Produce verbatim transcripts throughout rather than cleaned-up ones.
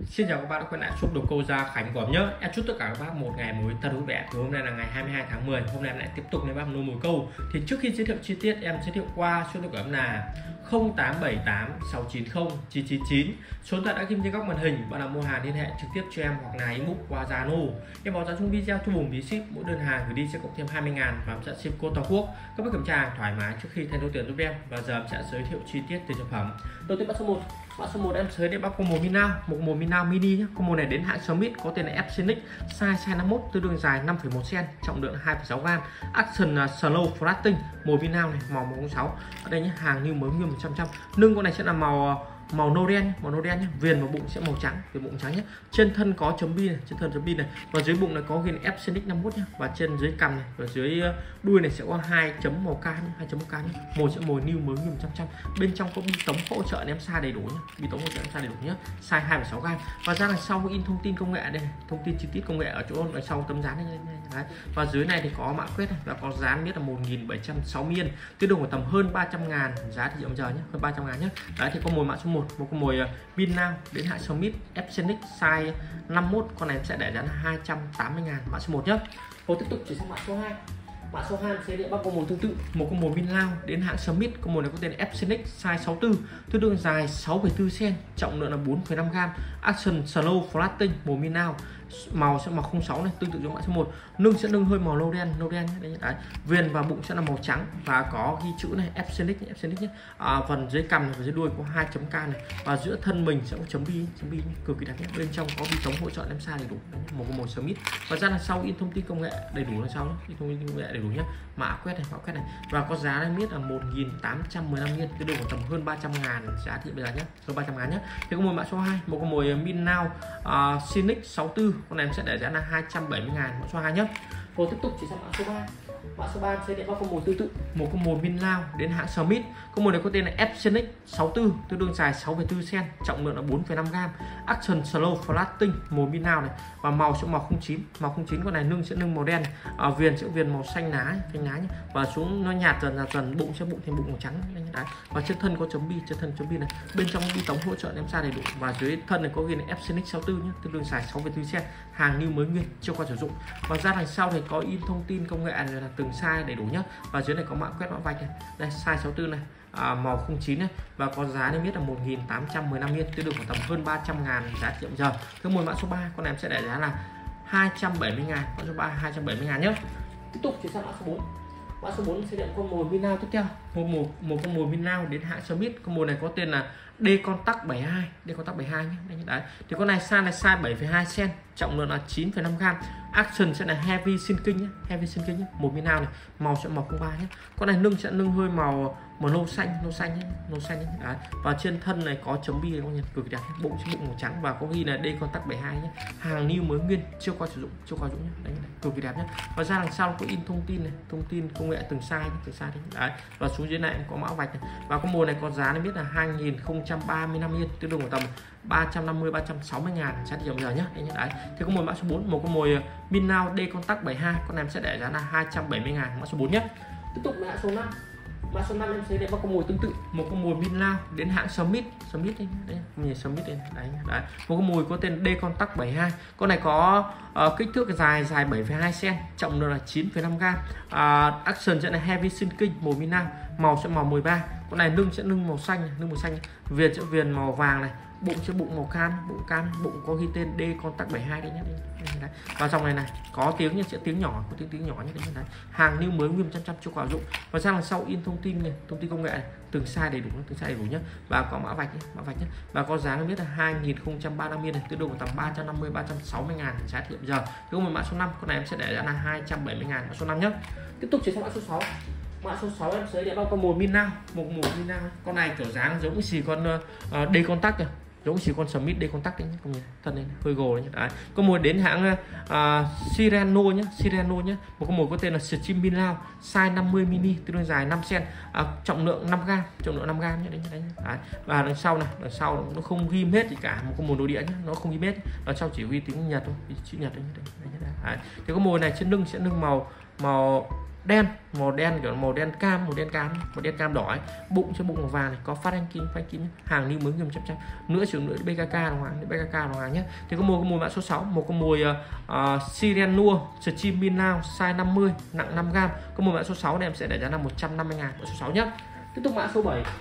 Xin chào các bạn đã quay lại shop đồ cô Gia Khánh của em nhé. Em chúc tất cả các bác một ngày mới thật vui vẻ. Thì hôm nay là ngày hai mươi hai tháng mười. Hôm nay em lại tiếp tục lên bác nuôi mồi câu. Thì trước khi giới thiệu chi tiết, em giới thiệu qua số điện thoại của em là không tám bảy tám sáu chín không chín chín chín. Số điện thoại đã ghi trên góc màn hình. Bạn nào mua hàng liên hệ trực tiếp cho em hoặc là inbox qua Zalo. Em báo giá trong video cho vùng phí ship, mỗi đơn hàng gửi đi sẽ cộng thêm hai mươi ngàn và em sẽ ship code toàn quốc. Các bác kiểm tra hàng thoải mái trước khi thanh toán tiền giúp em. Và giờ em sẽ giới thiệu chi tiết từ sản phẩm. Đầu tiên bác số một. Mã số một em giới thiệu bác con mồi Minnow, một mồi Minnow mini nhé. Con mồi này đến hãng Smith, có tên là Epsonic, size size năm mươi mốt, tương đương dài năm phẩy một xăng-ti-mét, trọng lượng hai phẩy sáu gam. Action uh, slow flatting, mồi Minnow này màu một không sáu. Ở đây nhé, hàng như mới nguyên một trăm trăm. Lưng con này sẽ là màu màu nâu đen, màu nâu đen nhé. Viền và bụng sẽ màu trắng, viền bụng trắng nhé. Trên thân có chấm bi này, trên thân chấm bi này, và dưới bụng này có ghi Epsonic năm mươi mốt nhé. Và trên dưới cằm này và dưới đuôi này sẽ có hai chấm màu cam nhé, hai chấm màu cam nhé. Mồi sẽ mồi new mới nguyên một trăm trăm. Bên trong có bi tống hỗ trợ em size đầy đủ nhé, bi tống hỗ trợ em size đầy đủ nhé, size hai phẩy sáu gam. Và ra đằng sau in thông tin công nghệ đây, thông tin chi tiết công nghệ ở chỗ đằng sau tấm dán này, đấy. Và dưới này thì có mã quét này và có dán biết là một nghìn bảy trăm sáu mươi yên, tiêu dùng của tầm hơn ba trăm ngàn, giá thị trường giờ nhé, hơn ba trăm ngàn nhé. Đấy thì con mồi mã số một, một con mồi Minnow đến hãng Smith Epsonic size năm mươi mốt, con này sẽ để giá là hai trăm tám mươi ngàn, mã số một nhé. Rồi tiếp tục chuyển sang mã số hai. Mã số hai sẽ điện bác con mồi tương tự, một con mồi Minnow đến hãng Smith. Con mồi này có tên Epsonic, size sáu mươi tư, tương đương dài sáu phẩy bốn xăng-ti-mét, trọng lượng là bốn phẩy năm gam. Action slow flatting, mồi Minnow, màu sẽ màu không sáu này, tương tự giống mã số một. Lưng sẽ lưng hơi màu nâu đen, nâu đen đấy, đấy. Viền và bụng sẽ là màu trắng và có ghi chữ này Epsonic, Epsonic nhé. À, phần dưới cằm này và dưới đuôi có hai chấm K này, và giữa thân mình sẽ có chấm bi, chấm bi cực kỳ đẹp nhé. Bên trong có bi tống hỗ trợ em size đầy đủ, một con mồi Smith. Và ra là sau in thông tin công nghệ đầy đủ là sau nhé, in thông tin công nghệ đầy đủ nhé. Mã quét này, mã quét này, và có giá em biết là một nghìn tám trăm mười lăm yên, cái đường tầm hơn ba trăm ngàn, giá thị bây giờ nhé, hơn ba trăm ngàn nhé. Thì con mồi mã số hai, một con mồi Minnow uh, Scenic sáu mươi tư, con này em sẽ để giá là hai trăm bảy mươi ngàn, mã số hai nhé. Rồi tiếp tục chỉ sang mã số ba. Mã số ba sẽ điện bác con mồi tương tự, một con mồi Minnow đến hãng Smith. Con mồi này có tên là Epsonic sáu mươi tư, tương đương dài sáu phẩy bốn xăng-ti-mét, trọng lượng là bốn phẩy năm gam. Action slow flatting, mồi Minnow này, và màu sẽ màu không chín, màu không chín. Con này lưng sẽ lưng màu đen, à, viền sẽ viền màu xanh lá, xanh lá nhé. Và xuống nó nhạt dần nhạt dần, bụng sẽ bụng thêm bụng màu trắng đấy. Và trên thân có chấm bi, trên thân chấm bi này, bên trong bi tống hỗ trợ em size đầy đủ. Và dưới thân này có ghi là Epsonic sáu mươi tư nhé, tương đương dài sáu phẩy bốn xăng-ti-mét, hàng new mới nguyên, chưa qua sử dụng. Và ra đằng sau thì có in thông tin công nghệ này là từng size đầy đủ nhé. Và dưới này có mã quét mã vạch này, đây size sáu mươi tư này, à, màu không chín này, và có giá nên biết là một nghìn tám trăm mười lăm yên, tiêu được khoảng tầm hơn ba trăm ngàn, giá thị trường giờ. Thứ mồi mã số ba, con em sẽ để giá là hai trăm bảy mươi ngàn, mã số ba hai trăm bảy mươi ngàn nhé. Tiếp tục chuyển sang mã số bốn. Mã số bốn sẽ nhận con mồi Minnow tiếp theo, một một một con mồi Minnow đến hãng Smith. Con mồi này có tên là D Contact bảy mươi hai, D Contact bảy mươi hai nhé. Đấy. Thì con này size này size bảy phẩy hai xăng-ti-mét, trọng lượng là chín phẩy năm gam. Action sẽ là heavy sinking nhé, heavy sinking nhé. Một Minnow này, màu sẽ màu không ba nhé. Con này lưng sẽ lưng hơi màu màu nâu xanh, nâu xanh nhé, nâu xanh nhé. Đấy. Và trên thân này có chấm bi con nhỉ, cực kỳ đẹp nhé. Bụng sẽ bụng màu trắng và có ghi là D Contact bảy mươi hai nhé. Hàng new mới nguyên, chưa qua sử dụng, chưa qua sử dụng nhé. Đấy, đấy, cực kỳ đẹp nhé. Và ra đằng sau có in thông tin này, thông tin công nghệ từng size, từng size đấy. Và xuống dưới này có mã vạch này. Và con mồi này có giá nên biết là hai nghìn không trăm ba mươi lăm yên, tương đương khoảng tầm ba trăm năm mươi ba trăm sáu mươi ngàn, giá thị trường giờ nhé. Đấy. Thì con mồi mã số bốn, một con mồi Minnow D Contact bảy mươi hai, con em sẽ để giá là hai trăm bảy mươi ngàn, mã số bốn nhé. Tiếp tục mã số năm. Mã số năm em sẽ để con mồi tương tự, một con mồi Minnow đến hãng Smith, Smith đấy, đấy, nhìn Smith đây, đấy, đấy. Một con mồi có tên D Contact bảy mươi hai, con này có uh, kích thước dài dài bảy phẩy hai xăng-ti-mét, trọng lượng là chín phẩy năm gam. Uh, action sẽ là heavy sinking, mồi Minnow, màu sẽ màu mười ba. Con này lưng sẽ lưng màu xanh, lưng màu xanh, viền sẽ viền màu vàng này, bụng sẽ bụng màu cam, bụng cam, bụng có ghi tên D Contact bảy mươi hai đấy nhé. Đấy. Và dòng này này có tiếng nhưng sẽ tiếng nhỏ, có tiếng tiếng nhỏ như đấy. Hàng new mới nguyên trăm trăm chưa qua dụng. Và ra đằng sau in thông tin này, thông tin công nghệ này, từng size đầy đủ, từng size đầy đủ nhé. Và có mã vạch nhé, mã vạch nhé. Và có giá nó biết là hai nghìn không trăm ba mươi lăm yên này, tương đương tầm ba trăm năm mươi ba trăm sáu mươi ngàn, giá thị trường giờ. Cái con mã số năm, con này em sẽ để giá là hai trăm bảy mươi ngàn, mã số năm nhé. Tiếp tục chuyển sang mã số sáu. Mã số sáu em sẽ để bao con mồi Minnow, một mồi Minnow. Con này kiểu dáng giống xì con uh, D Contact kìa, giống xì con Smith D Contact đấy nhé, con nhìn thân này hơi gồ đấy nhé. Đấy. Con mồi đến hãng uh, Sireno nhé, Sireno nhé. Một con mồi có tên là Stream Minnow, size năm mươi mini, tương đương dài năm xăng-ti-mét, uh, trọng lượng năm gam, trọng lượng năm gam nhé. Đấy, đấy, đấy. Và đằng sau này, đằng sau nó không ghi hết gì cả, một con mồi nội địa nhé, nó không ghi hết. Đằng sau chỉ ghi tiếng Nhật thôi, chữ Nhật đấy. Đấy, đấy, đấy. Đấy. Thì con mồi này trên lưng sẽ lưng màu màu đen, màu đen kiểu màu đen cam, màu đen cam, màu đen cam đỏ ấy. Bụng cho bụng màu vàng này, có phát anh kim, phát anh kim, hàng lưu mới nghiêm trăm trăm. Nữa sử dụng nữa bê ca ca đồng hàng, bê ca ca đồng hàng nhé. Thì có một con mồi mã số sáu, một con mồi uh, Syrian Nua Stream Minnow size năm mươi, nặng năm gam. Có mồi mã số sáu này em sẽ để giá là một trăm năm mươi ngàn, mã số sáu nhé. Tiếp tục mã số bảy.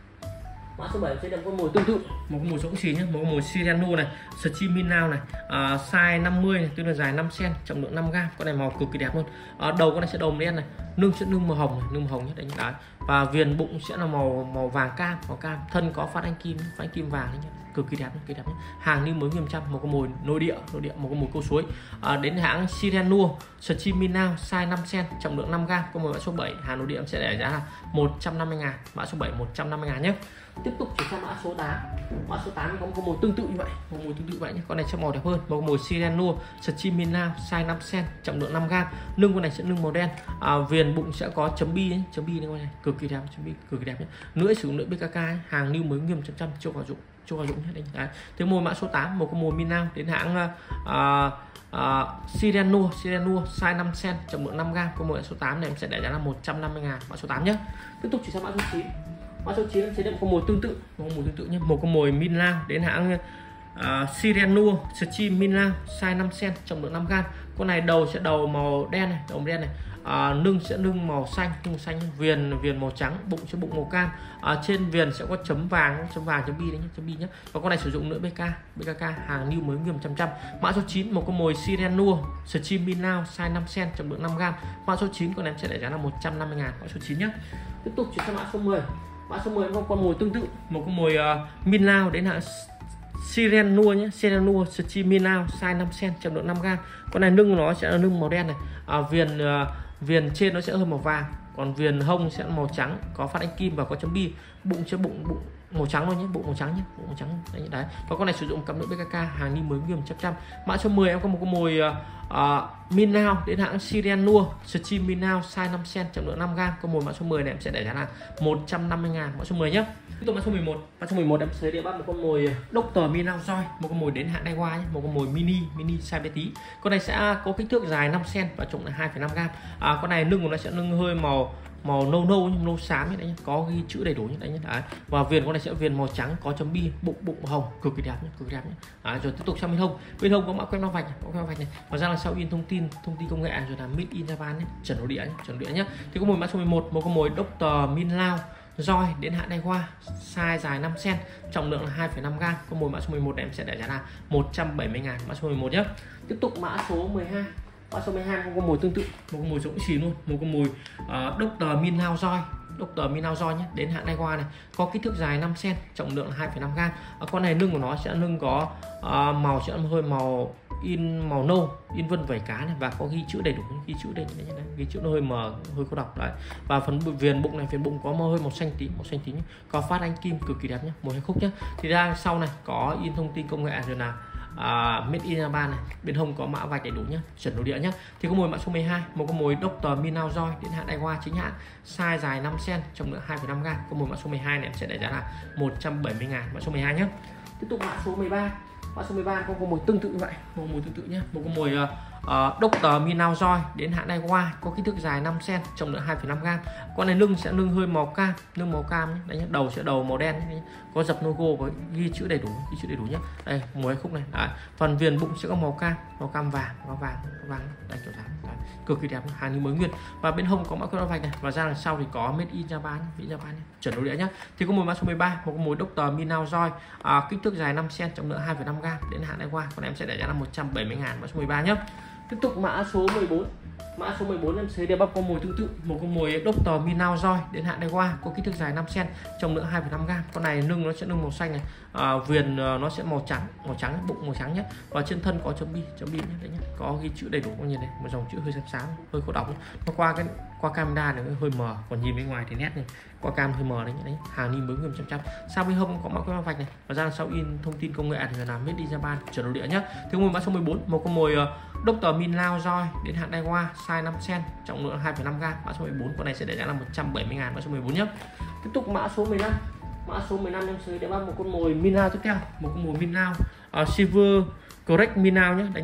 Mã số bảy sẽ là con mồi tương tự, một con mồi rỗng xì nhé, một con mồi Syrian Nua này, Stream Minnow này, uh, size năm mươi này, tức là dài năm xen, trọng lượng năm gam. Con này màu cực kỳ đẹp luôn. Uh, đầu con này sẽ đầu đen này, lưng sẽ lưng màu hồng này, lưng màu hồng nhất đấy nhé. Và viền bụng sẽ là màu màu vàng cam, màu cam. Thân có phát anh kim, phát anh kim vàng nhé. Cực kỳ đẹp, cực kỳ đẹp nhé. Hàng lưu mới nghiêm trăm, một con mồi nội địa, nội địa, một con mồi câu suối. À, đến hãng Syrian Nua Stream Minnow size năm xen, trọng lượng năm gam. Con mồi mã số bảy, hàng nội địa em sẽ để giá là một trăm năm mươi ngàn, mã số bảy một trăm năm mươi ngàn nhé. Tiếp tục chuyển sang mã số tám. Mã số tám có một con mồi tương tự như vậy, một mồi tương tự vậy nhé. Con này sẽ màu đẹp hơn, một con mồi Syrian Nua Stream Minnow size năm xen, trọng lượng năm gam. Lưng con này sẽ lưng màu đen, à, viền bụng sẽ có chấm bi ấy, chấm bi này, này cực kỳ đẹp, chấm bi cực kỳ đẹp nhé. Lưỡi sử dụng lưỡi bê ca ca, hàng lưu mới nghiêm trăm trăm, chưa vào dụng, chưa vào dụng nhé. Đấy. Thế mồi mã số tám, một con mồi Minnow đến hãng uh, uh, Syrian Nua, Syrian Nua size năm xen, trọng lượng năm gam. Con mồi mã số tám này em sẽ để giá là một trăm năm mươi ngàn, mã số tám nhé. Tiếp tục chuyển sang mã số chín. Mã số chín sẽ được một con mồi tương tự, một con mồi tương tự nhé, một con mồi Minnow đến hãng uh, Syrian Nua Stream Minnow size năm xen, trọng lượng năm gam. Con này đầu sẽ đầu màu đen này, đầu đen này. À, lưng sẽ lưng màu xanh, lưng xanh, viền viền màu trắng, bụng sẽ bụng màu cam. À, trên viền sẽ có chấm vàng, chấm vàng chấm bi đấy nhé, chấm bi nhé. Và con này sử dụng nữa bê ca, bê ca ca, hàng lưu mới nghiêm trăm trăm. Mã số chín, một con mồi Syrian Nua Stream Minnow size năm xen, trọng lượng năm gam. Mã số chín con em sẽ để giá là một trăm năm mươi ngàn, mã số chín nhé. Tiếp tục chuyển sang mã số mười. Mã số mười có con mồi tương tự, một con mồi uh, Minnow đến hãng Syrian Nua nhé, Syrian Nua Stream Minnow size năm xen, trọng lượng năm gam. Con này lưng của nó sẽ là lưng màu đen này, à, viền uh, viền trên nó sẽ hơi màu vàng, còn viền hông sẽ là màu trắng, có phát anh kim và có chấm bi. Bụng sẽ bụng bụng màu trắng luôn nhé, bụng màu trắng nhé, bụng màu trắng đấy, đấy. Và con này sử dụng cặp lưỡi bê ca ca, hàng lưu mới nghiêm trăm trăm. Mã số mười em có một con mồi uh, uh, Minnow đến hãng Syrian Nua Stream Minnow size năm xen, trọng lượng năm gam. Con mồi mã số mười này em sẽ để giá là một trăm năm mươi ngàn, mã số mười nhé. Tiếp tục mã số mười một. Mã số mười một em sẽ đi bắt một con mồi Doctor Minnow Joy, một con mồi đến hãng Daiwa nhé, một con mồi mini mini size bé tí. Con này sẽ có kích thước dài năm xen và trọng là hai phẩy năm gam. À, con này lưng của nó sẽ lưng hơi màu màu nâu nâu nâu xám như đấy nhé, có ghi chữ đầy đủ như đấy nhé. Đấy. Và viền con này sẽ viền màu trắng, có chấm bi, bụng bụng hồng, cực kỳ đẹp nhé, cực kỳ đẹp nhé. Đấy, rồi tiếp tục sang bên hông. Bên hông có mã quét mã vạch, mã quét mã vạch này. Và ra là sau in thông tin, thông tin công nghệ rồi là made in Japan nhé, chuẩn nội địa nhé, chuẩn nội địa nhé. Thì có mồi mã số mười một, một con mồi Doctor Minnow Joy đến hãng Daiwa, size dài năm xen, trọng lượng là hai phẩy năm gam. Con mồi mã số mười một này em sẽ để giá là một trăm bảy mươi ngàn, mã số mười một nhé. Tiếp tục mã số mười hai. Mã số mười hai có con mồi tương tự, một con mồi rỗng xì luôn, một con mồi uh, Doctor Minnow Joy, Doctor Minnow Joy nhé, đến hãng Daiwa này, có kích thước dài năm xen, trọng lượng là hai phẩy năm gam. Uh, con này lưng của nó sẽ lưng có uh, màu sẽ hơi màu in màu nâu, in vân vảy cá này, và có ghi chữ đầy đủ, ghi chữ đây này, này, ghi chữ nó hơi mờ, hơi khó đọc đấy. Và phần viền bụng này, viền bụng có màu hơi màu xanh tím, màu xanh tím nhé. Có phát anh kim cực kỳ đẹp nhé, một hai khúc nhé. Thì ra sau này có in thông tin công nghệ rồi là À, made in Japan này, bên hông có mã vạch đầy đủ nhé, chuẩn nội địa nhé. Thì có mồi mã số mười hai, một con mồi Doctor Minnow Joy đến hãng Daiwa chính hãng, size dài năm xen, trọng lượng hai phẩy năm gam. Con mồi mã số mười hai này em sẽ để giá là một trăm bảy mươi ngàn, mã số mười hai nhé. Tiếp tục mã số mười ba. Mã số mười ba có con mồi tương tự như vậy, một mồi tương tự nhé, một con mồi uh, uh, Doctor Minnow Joy đến hãng Daiwa, có kích thước dài năm xen, trọng lượng hai phẩy năm gam. Con này lưng sẽ lưng hơi màu cam, lưng màu cam nhé. Đấy nhé. Đầu sẽ đầu màu đen nhé. Có dập logo, có ghi chữ đầy đủ, ghi chữ đầy đủ nhé. Đây, mỗi khúc này. Đấy. Phần viền bụng sẽ có màu cam, màu cam vàng, màu vàng, màu vàng, đây kiểu dáng. Cực kỳ đẹp, hàng như mới nguyên. Và bên hông có mã quét mã vạch này, và ra đằng sau thì có made in Japan, made in Japan nhé, chuẩn nội địa nhé. Thì có mồi mã số mười ba, một con mồi Doctor Minnow Joy, à, kích thước dài năm xen, trọng lượng hai phẩy năm gam, đến hãng Daiwa. Còn em sẽ để giá là một trăm bảy mươi ngàn, mã số mười ba nhé. Tiếp tục mã số mười bốn. Mã số mười bốn em sẽ đi bắt con mồi tương tự, một con mồi Doctor Minnow Joy đến hãng Daiwa, có kích thước dài năm xen, trọng lượng hai phẩy năm gam. Con này lưng nó sẽ lưng màu xanh này, à, viền nó sẽ màu trắng, màu trắng, bụng màu trắng nhé. Và trên thân có chấm bi, chấm bi nhé, đấy nhé. Có ghi chữ đầy đủ, con nhìn này, một dòng chữ hơi xám xám, hơi khó đọc. Nó qua cái qua camera này hơi mờ, còn nhìn bên ngoài thì nét này, qua cam hơi mờ đấy nhé. Đấy, hàng in mới nghiêm trăm trăm. Sau bên hông có mã quét mã vạch này, và ra sau in thông tin công nghệ thì là made in Japan, chuẩn nội địa nhé. Thứ mồi mã số mười bốn, một con mồi uh, Doctor Minnow Joy đến hãng Daiwa, size năm xen, trọng lượng hai phẩy năm gam, mã số mười bốn. Con này sẽ để giá là một trăm bảy mươi ngàn, mã số mười bốn nhé. Tiếp tục mã số mười lăm. Mã số mười lăm em sẽ để bắt một con mồi Minnow tiếp theo, một con mồi Minnow uh, Silver Correct Minnow nhé, đấy nhé.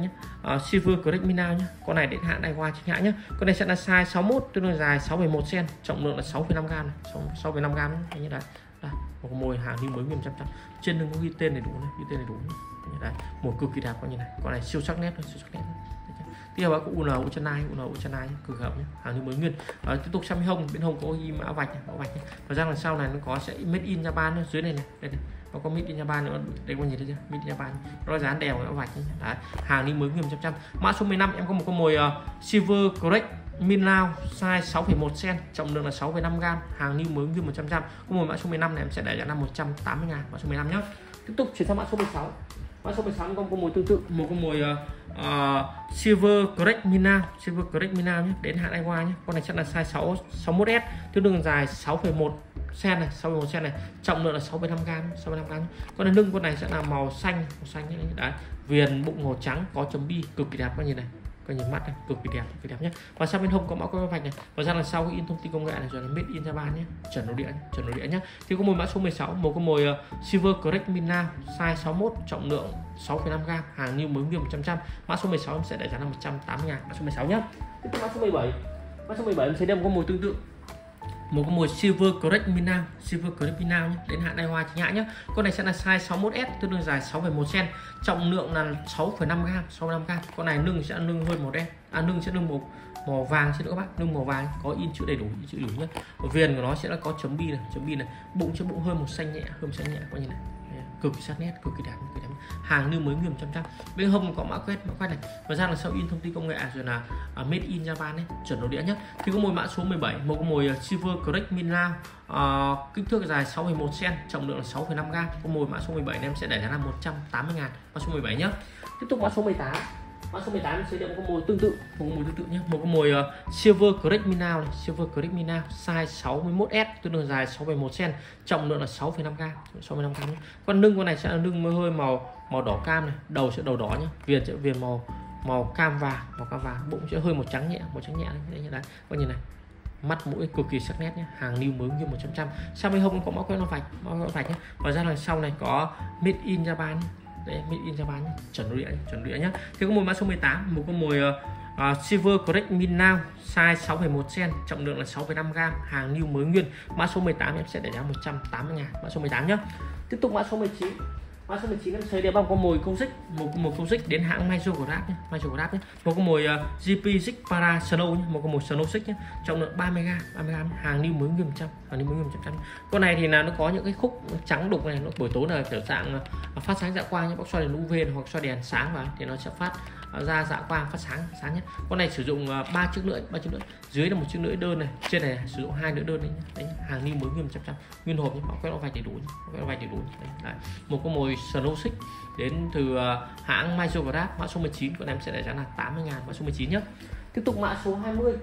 uh, Silver Correct Minnow nhé. Con này đến hạn Daiwa chính hãng nhé. Con này sẽ là size sáu mươi mốt, tức là dài sáu phẩy một xăng-ti-mét, trọng lượng là sáu phẩy năm gam, sáu phẩy năm gam nhé. Như đấy. Đây, một con mồi hàng đi mới nguyên trăm trăm. Trên lưng có ghi tên đầy đủ này, ghi tên đầy đủ nhé. Đấy, một cực kỳ đẹp con như này. Con này siêu sắc nét, siêu sắc nét. Tiếp theo có u en Uchanai, u en Uchanai cực hợp nhé, hàng đi mới nguyên. À, tiếp tục sang bên hông, bên hông có ghi mã vạch, mã vạch nhé. Và ra đằng sau này nó có sẽ made in Japan nữa, dưới này này, đây này. Nó có made in Japan nữa, đây con nhìn thấy chưa? Made in Japan. Nó dán đèo mã vạch nhé. Đấy, hàng đi mới nguyên trăm trăm. Mã số mười lăm em có một con mồi uh, Silver Correct Minnow size sáu phẩy một xăng-ti-mét, trọng lượng là sáu phẩy năm gam, hàng new mới nguyên một trăm trăm. Con mồi mã số mười lăm này em sẽ để giá là một trăm tám mươi ngàn, mã số mười lăm nhé. Tiếp tục chuyển sang mã số mười sáu. Mã số mười sáu con có mồi tương tự, một con mồi uh, uh, Silver Correct Minnow, Silver Correct Minnow nhé, đến hạn Daiwa nhé. Con này sẽ là size sáu sáu mươi mốt S, tương đương dài sáu phẩy một xăng-ti-mét này, sáu phẩy một xăng-ti-mét này, trọng lượng là sáu phẩy năm gam, sáu phẩy năm gam. Con này lưng con này sẽ là màu xanh, màu xanh như đấy. Viền bụng màu trắng, có chấm bi, cực kỳ đẹp các nhìn này. Các nhìn mắt này, cực kỳ đẹp, cực kỳ đẹp nhé. Và sang bên hông có mã có vạch này, và ra là sau cái in thông tin công nghệ này rồi là made in Japan nhé, chuẩn nội địa, chuẩn nội địa nhé. Thì có mồi mã số mười sáu, một con mồi uh, Silver Correct Minnow size sáu mươi mốt, trọng lượng sáu phẩy năm gam, hàng new mới nguyên một trăm trăm. Mã số mười sáu em sẽ để giá là một trăm tám mươi ngàn, mã số mười sáu nhé. Tiếp tục mã số mười bảy. Mã số mười bảy em sẽ đem có mồi tương tự, một con mồi Silver Correct Minnow, Silver Correct Minnow nhé, đến hạn Daiwa chính hãng nhé. Con này sẽ là size sáu mươi mốt S, tương đương dài sáu phẩy một xăng-ti-mét, trọng lượng là sáu phẩy năm gam, sáu phẩy năm gam. Con này lưng sẽ lưng hơi màu đen, à lưng sẽ lưng màu màu vàng xin lỗi các bác, lưng màu vàng, có in chữ đầy đủ, in chữ đủ nhé. Ở viền của nó sẽ là có chấm bi này, chấm bi này, bụng cho bụng hơi màu xanh nhẹ, hơi xanh nhẹ coi như này. Cực kỳ sắc nét, cực kỳ đẹp, cực kỳ đẹp. Hàng new mới nguyên một trăm trăm. Bên hông có mã quét, mã quét này. Và ra là sau in thông tin công nghệ rồi là uh, made in Japan đấy, chuẩn nội địa nhất. Thì có mồi mã số mười bảy, một con mồi uh, Silver Correct Minnow, uh, kích thước dài sáu phẩy một xăng-ti-mét, trọng lượng là sáu phẩy năm gam. Con mồi mã số mười bảy này em sẽ để giá là một trăm tám mươi ngàn, mã số mười bảy nhé. Tiếp tục mã số mười tám. Mã số mười tám sẽ được một con mồi tương tự, một con mồi tương tự nhé, một con mồi uh, Silver Correct Minnow này, Silver Correct Minnow size sáu mươi mốt S, tương đương dài sáu phẩy một xăng-ti-mét, trọng lượng là sáu phẩy năm gam, sáu phẩy năm gam nhé. Con lưng con này sẽ là lưng hơi màu màu đỏ cam này, đầu sẽ đầu đỏ nhé, viền sẽ viền màu màu cam vàng, màu cam vàng, bụng sẽ hơi màu trắng nhẹ, màu trắng nhẹ đấy như đấy, coi như này. Mắt mũi cực kỳ sắc nét nhé, hàng new mới nguyên một trăm trăm. Sang bên hông có mã quét nó vạch, mã quét vạch nhé. Và ra đằng sau này có made in Japan nhé. Đấy, made in Japan nhé, chuẩn nội địa, chuẩn nội địa nhé. Thì có mồi mã số mười tám, một con mồi uh, Silver Correct Minnow size sáu phẩy một xăng-ti-mét, trọng lượng là sáu phẩy năm gam, hàng new mới nguyên. Mã số mười tám em sẽ để giá một trăm tám mươi ngàn, mã số mười tám nhé. Tiếp tục mã số mười chín. Mã số mười chín em sẽ để bằng con mồi câu dích, một một câu dích đến hãng Micrograph nhé, Micrograph nhé. Một con mồi uh, giê pê Zig Para Snow nhé, một con mồi Snow Six nhé, trọng lượng ba mươi gam, ba mươi gam, hàng new mới nguyên một trăm, hàng new mới nguyên một trăm. Con này thì là nó có những cái khúc trắng đục này, nó buổi tối là kiểu dạng uh, phát sáng dạ quang nhé, bóc xoay đèn u vê hoặc xoay đèn sáng vào thì nó sẽ phát uh, ra dạ quang, phát sáng sáng nhé. Con này sử dụng ba uh, chiếc lưỡi, ba chiếc lưỡi, dưới là một chiếc lưỡi đơn này, trên này sử dụng hai lưỡi đơn đấy, đấy hàng new mới nguyên một trăm trăm, nguyên hộp nhé, họ quét nó vạch đầy đủ, quét nó vạch đầy đủ. Đấy, đấy. Một con mồi Snow Six đến từ uh, hãng Micrograph, mã số mười chín, con em sẽ để giá là tám mươi ngàn, mã số mười chín nhé. Tiếp tục mã số hai mươi.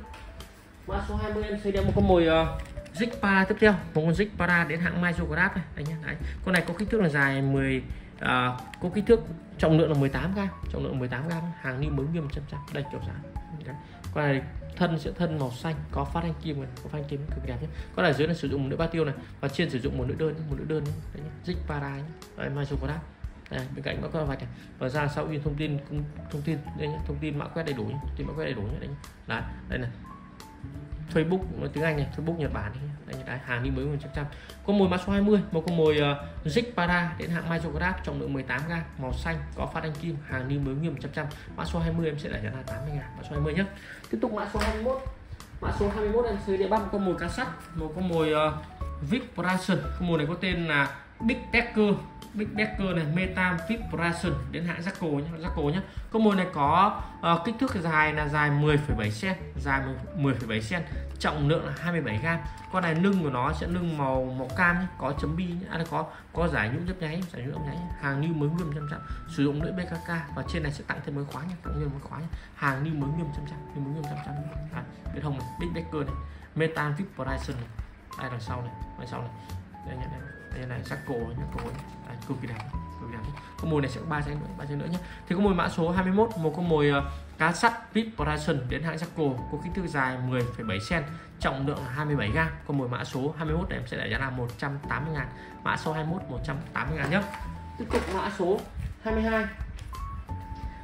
Mã số hai mươi em sẽ đem một con mồi uh, Zig Para tiếp theo, một con Zig Para đến hãng Micrograph này, đây nhé. Đấy. Con này có kích thước là dài mười, uh, có kích thước trọng lượng là mười tám gam, trọng lượng mười tám gam, hàng new mới nguyên một trăm trăm. Đây kiểu dáng. Con này thân sẽ thân màu xanh, có phát thanh kim này, có phát thanh kim cực đẹp nhé. Con này dưới là sử dụng một lưỡi ba tiêu này, và trên sử dụng một lưỡi đơn, một lưỡi đơn nhé. Đấy nhé. Zig Para nhé. Đây Micrograph. Đây, bên cạnh mã quét vạch này, và ra sau in thông tin thông tin đây nhé, thông tin mã quét đầy đủ nhé, thông tin mã quét đầy đủ nhé. Đấy, đấy, đây này, Facebook tiếng Anh này, Facebook Nhật Bản này, đây đấy, hàng đi mới một trăm trăm. Con mồi mã số hai mươi, một con mồi uh, Zig Para đến hãng Micrograph, trọng lượng mười tám gam, màu xanh, có phát thanh kim, hàng đi mới nguyên một trăm trăm. Mã số hai mươi em sẽ để giá là tám mươi ngàn, mã số hai mươi nhé. Tiếp tục mã số hai mươi mốt. Mã số hai mươi mốt em sẽ để bắt một con mồi cá sắt, một con mồi uh, Vibration. Con mồi này có tên là Big Decker, Big Decker này, Metam Vibration đến hãng Jaco nhé, Jaco nhé. Con mồi này có uh, kích thước dài là dài mười phẩy bảy xăng-ti-mét, dài mười phẩy bảy xăng-ti-mét, trọng lượng là hai mươi bảy gam. Con này lưng của nó sẽ lưng màu màu cam nhé, có chấm bi nhé, à, có có giải nhũ nhấp nháy, giải nhũ nhấp nháy, hàng new mới nguyên một trăm trăm, sử dụng lưỡi bê ca ca, và trên này sẽ tặng thêm mới khóa nhé, tặng thêm mới khóa nhé, hàng new mới nguyên một trăm trăm, new mới nguyên một trăm trăm. À, bên hông này, Big Decker này, Metam Vibration này, đây đằng sau này, đằng sau này, đây nhé, đây. Đây này Jaco nhé, đây, cực kỳ đẹp, cực kỳ đẹp. Con mồi này sẽ có ba xăng nữa, ba xăng nữa nhé. Thì con mồi mã số hai mươi mốt, một con mồi uh, cá sắt Vibration đến hãng Jaco, có kích thước dài mười phẩy bảy xăng-ti-mét, trọng lượng là hai mươi bảy gam. Con mồi mã số hai mươi mốt này em sẽ để giá là một trăm tám mươi ngàn, mã số hai mươi mốt một trăm tám mươi ngàn nhé. Tiếp tục mã số hai mươi hai.